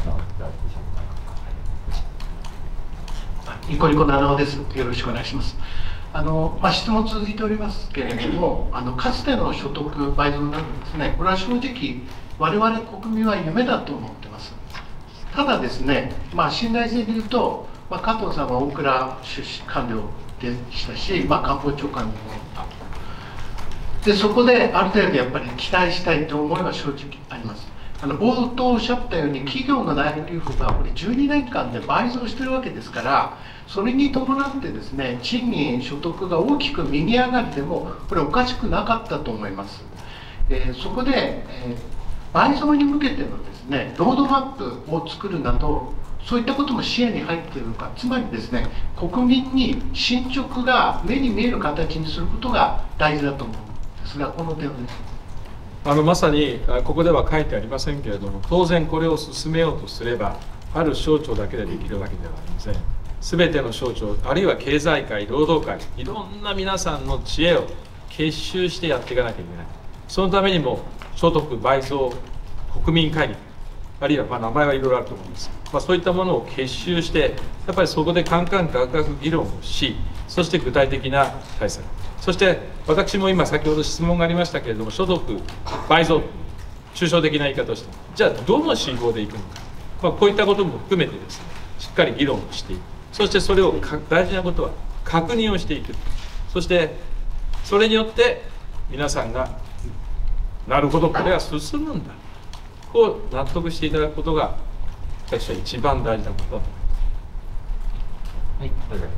ニコニコ長尾です。よろしくお願いします。質問続いておりますけれども、かつての所得倍増などですね、これは正直我々国民は夢だと思ってます。ただですね、信頼性でいうと、加藤さんは大蔵出身官僚でしたし、官房長官にもなったで、そこである程度やっぱり期待したいという思いは正直あります。冒頭おっしゃったように企業の内部留保がこれ12年間で倍増してるわけですから、それに伴ってですね、賃金所得が大きく右上がりでもこれおかしくなかったと思います。そこで、倍増に向けてのですねロードマップを作るなど、そういったことも視野に入っているのか、つまりですね、国民に進捗が目に見える形にすることが大事だと思うんですが、この点はですね。 まさにここでは書いてありませんけれども、当然これを進めようとすればある省庁だけでできるわけではありません。全ての省庁、あるいは経済界、労働界、いろんな皆さんの知恵を結集してやっていかなきゃいけない。そのためにも所得倍増国民会議、あるいは名前はいろいろあると思います。そういったものを結集して、やっぱりそこでカンカンガクガク議論をし、そして具体的な対策、そして私も今先ほど質問がありましたけれども、所得倍増、抽象的な言い方をして、じゃあどの指標でいくのか、こういったことも含めてですね、しっかり議論をしていく。そしてそれを大事なことは確認をしていく。そしてそれによって皆さんがなるほどこれは進むんだ、こう納得していただくことが私は一番大事なことだと思います。 はい、どうぞ。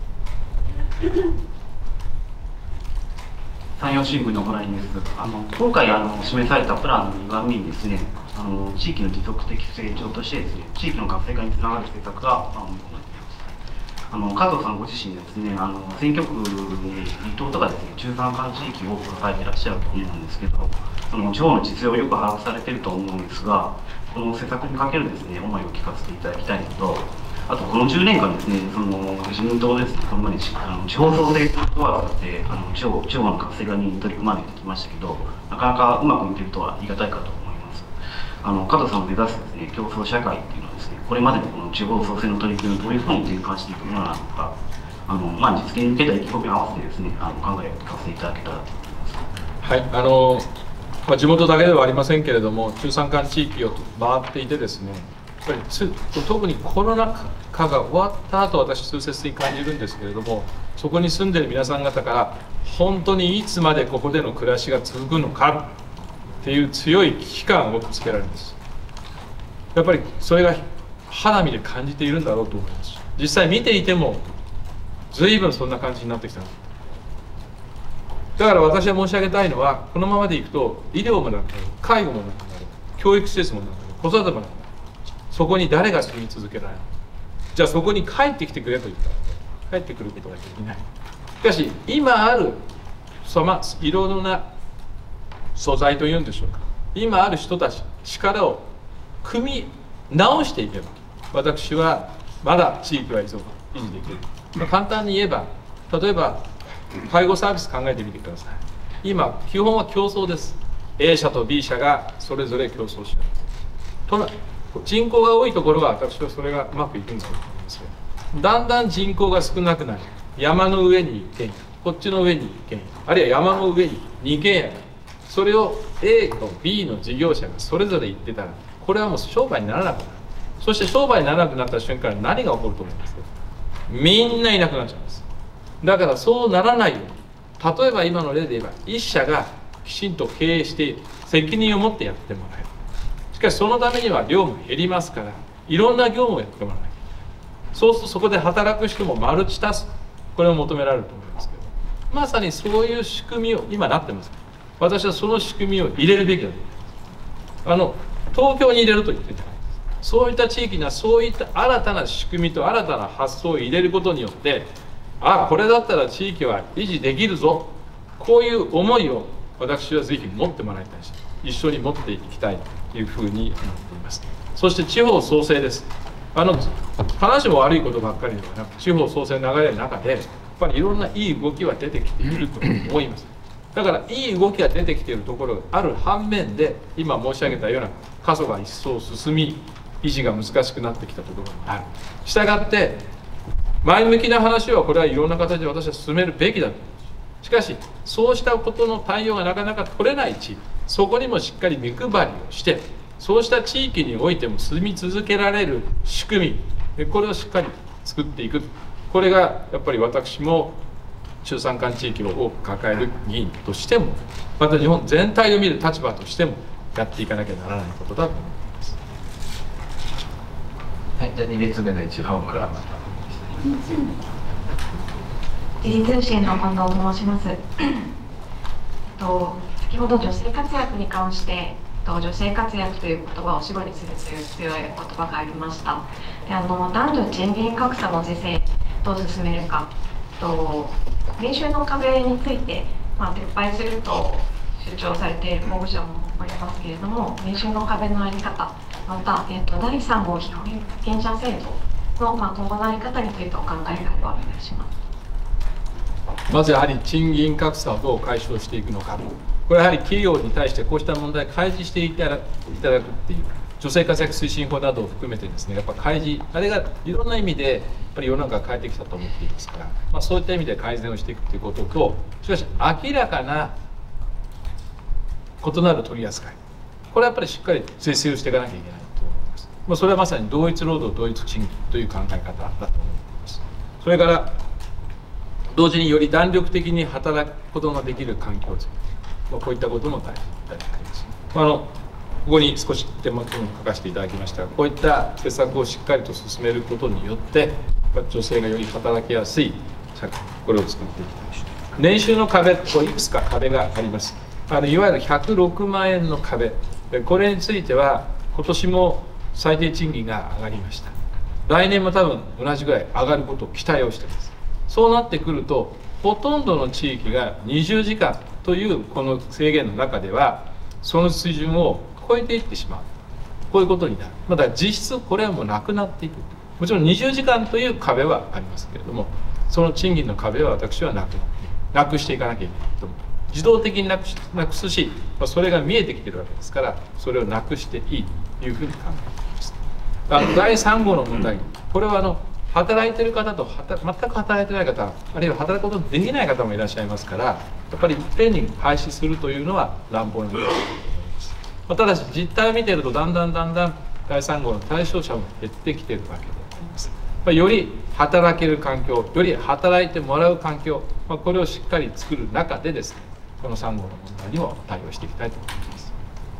山陽新聞の行いです。今回示されたプランの2番目にですね、地域の持続的成長としてですね、地域の活性化につながる政策が行っています。加藤さんご自身ですね、選挙区に離島とかですね、中山間地域を抱えていらっしゃると思うんですけど、地方の実情をよく把握されていると思うんですが、この施策にかけるですね、思いを聞かせていただきたいのと、あとこの10年間ですね、自民党ですね、これまで地方創生とはだって地方の活性化に取り組まれてきましたけど、なかなかうまくいっているとは言い難いかと思います。加藤さんの目指すですね、競争社会っていうのはですね、これまでのこの地方創生の取り組みをどういうふうに転換していくものなのか、実現に向けた意気込みを合わせてですね、考えを聞かせていただけたらと思います。 はい、地元だけではありませんけれども、中山間地域を回っていてですね、やっぱり特にコロナ禍が終わった後、私痛切に感じるんですけれども、そこに住んでいる皆さん方から本当にいつまでここでの暮らしが続くのかっていう強い危機感をぶつけられます。やっぱりそれが肌身で感じているんだろうと思います。実際見ていても随分そんな感じになってきた。だから私は申し上げたいのは、このままでいくと医療もなくなる、介護もなくなる、教育施設もなくなる、子育てもなくなる。そこに誰が住み続けられる。じゃあそこに帰ってきてくれと言ったら帰ってくることができない。しかし今あるいろいろな素材というんでしょうか、今ある人たち力を組み直していけば、私はまだ地域は維持できる。簡単に言えば、例えば介護サービス考えてみてください。今基本は競争です。 A 社と B 社がそれぞれ競争し合う。人口が多いところは私はそれがうまくいくんだと思いますよ。だんだん人口が少なくなり、山の上に一軒家、こっちの上に一軒家、あるいは山の上に2軒家が、それを A と B の事業者がそれぞれ言ってたら、これはもう商売にならなくなる。そして商売にならなくなった瞬間に何が起こると思いますか。みんないなくなっちゃうんです。 だからそうならないように、例えば今の例で言えば一社がきちんと経営して責任を持ってやってもらえる。しかしそのためには量も減りますから、いろんな業務をやってもらわなきゃいけない。そうするとそこで働く人もマルチタスク、これを求められると思いますけど、まさにそういう仕組みを今なってます。私はその仕組みを入れるべきだと。東京に入れると言ってるじゃないですか。そういった地域にはそういった新たな仕組みと新たな発想を入れることによって、これだったら地域は維持できるぞ、こういう思いを私はぜひ持ってもらいたいし、一緒に持っていきたいというふうに思っています。そして地方創生です。話も悪いことばっかりではなく、地方創生の流れの中でやっぱりいろんないい動きは出てきていると思います。だからいい動きが出てきているところがある反面で、今申し上げたような過疎が一層進み、維持が難しくなってきたところがある。したがって前向きな話はこれはいろんな形で私は進めるべきだと。しかしそうしたことの対応がなかなか取れない地域、そこにもしっかり目配りをして、そうした地域においても住み続けられる仕組み、これをしっかり作っていく。これがやっぱり私も中山間地域を多く抱える議員としても、また日本全体を見る立場としてもやっていかなきゃならないことだと思います。 はい、じゃあ2列目の一番から時事通信の近藤と申します。先ほど女性活躍に関して女性活躍という言葉を死語にするという強い言葉がありました。男女賃金格差の是正どう進めるか、年収の壁について、撤廃すると主張されている候補者もおりますけれども、年収の壁の在り方、また、第3号被験者制度の、今後の在り方についてお考えがあればお願いします。 まずやはり賃金格差をどう解消していくのか、これはやはり企業に対してこうした問題を開示していただくっていう、女性活躍推進法などを含めてですね、やっぱ開示、あれがいろんな意味でやっぱり世の中を変えてきたと思っていますから、そういった意味で改善をしていくということと、しかし明らかな異なる取り扱い、これはやっぱりしっかり是正をしていかなきゃいけないと思います。それはまさに同一労働同一賃金という考え方だと思っています。それから同時により弾力的に働くことができる環境を作る、こういったことも大事であります。ここに少し手元に書かせていただきましたが、こういった施策をしっかりと進めることによって女性がより働きやすい社会、これを作っていきたい。年収の壁、いくつか壁があります。いわゆる106万円の壁、これについては今年も最低賃金が上がりました。来年も多分同じぐらい上がることを期待をしています。そうなってくると、ほとんどの地域が20時間というこの制限の中ではその水準を超えていってしまう、こういうことになる。だから実質これはもうなくなっていく。もちろん20時間という壁はありますけれども、その賃金の壁は私はなくしていかなきゃいけないと思う。自動的になくすし、それが見えてきてるわけですから、それをなくしていいというふうに考えています。第3号の問題、これは働いてる方と全く働いてない方、あるいは働くことのできない方もいらっしゃいますから、やっぱりいっぺんに廃止するというのは乱暴なことだと思います。ただし実態を見ているとだんだん第3号の対象者も減ってきているわけであります。より働ける環境、より働いてもらう環境、これをしっかり作る中でですね、この3号の問題にも対応していきたいと思います。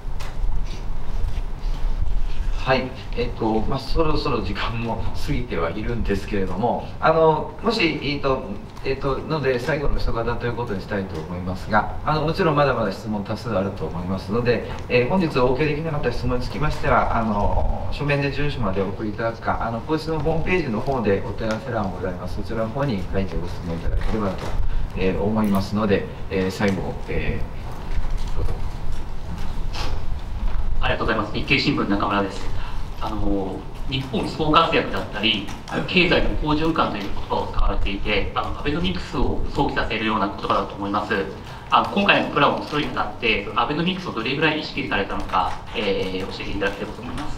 はい、そろそろ時間も過ぎてはいるんですけれども、もし、ので最後の一方ということにしたいと思いますが、もちろんまだまだ質問多数あると思いますので、本日お受けできなかった質問につきましては、書面で住所までお送りいただくか、公式のホームページの方でお問い合わせ欄ございます。そちらの方に書いてご質問いただければと思いますので、最後、どうぞ。 ありがとうございます。日経新聞中村です。日本総活躍だったり、経済の好循環という言葉を使われていて、アベノミクスを想起させるような言葉だと思います。今回のプランを作るにあたって、アベノミクスをどれぐらい意識されたのか、教えていただければと思います。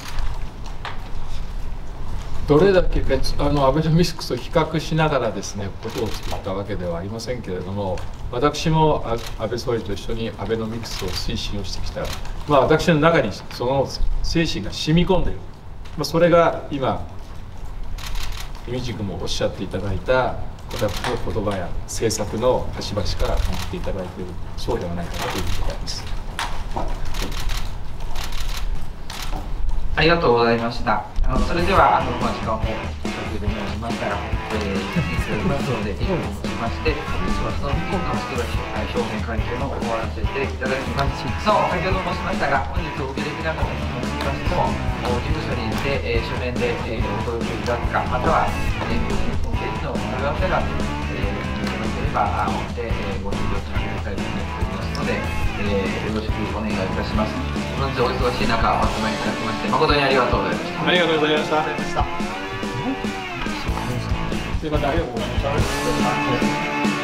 どれだけアベノミクスと比較しながらですね、ことを作ったわけではありませんけれども、私も安倍総理と一緒にアベノミクスを推進をしてきた、私の中にその精神が染み込んでいる、それが今、君軸もおっしゃっていただいた言葉や政策の端々から感じていただいている、そうではないかなというふうに思います。 ありがとうございました。それでは時間も途中で申しましたが、進しておりますので、以上をもちまして、その今回のストレス表明会見を終わらせていただきます。先ほど申しましたが、本日お受けできなかった質問につきましても、事務所にて書面でお届けいただくか、または病院ホームページの問い合わせがいただければ、でご協力させていただきますので、よろしくお願いいたします。本日お忙しい中、お集まりいただきまして、誠にありがとうございました。 ありがとうございました。すみません、ありがとうございました。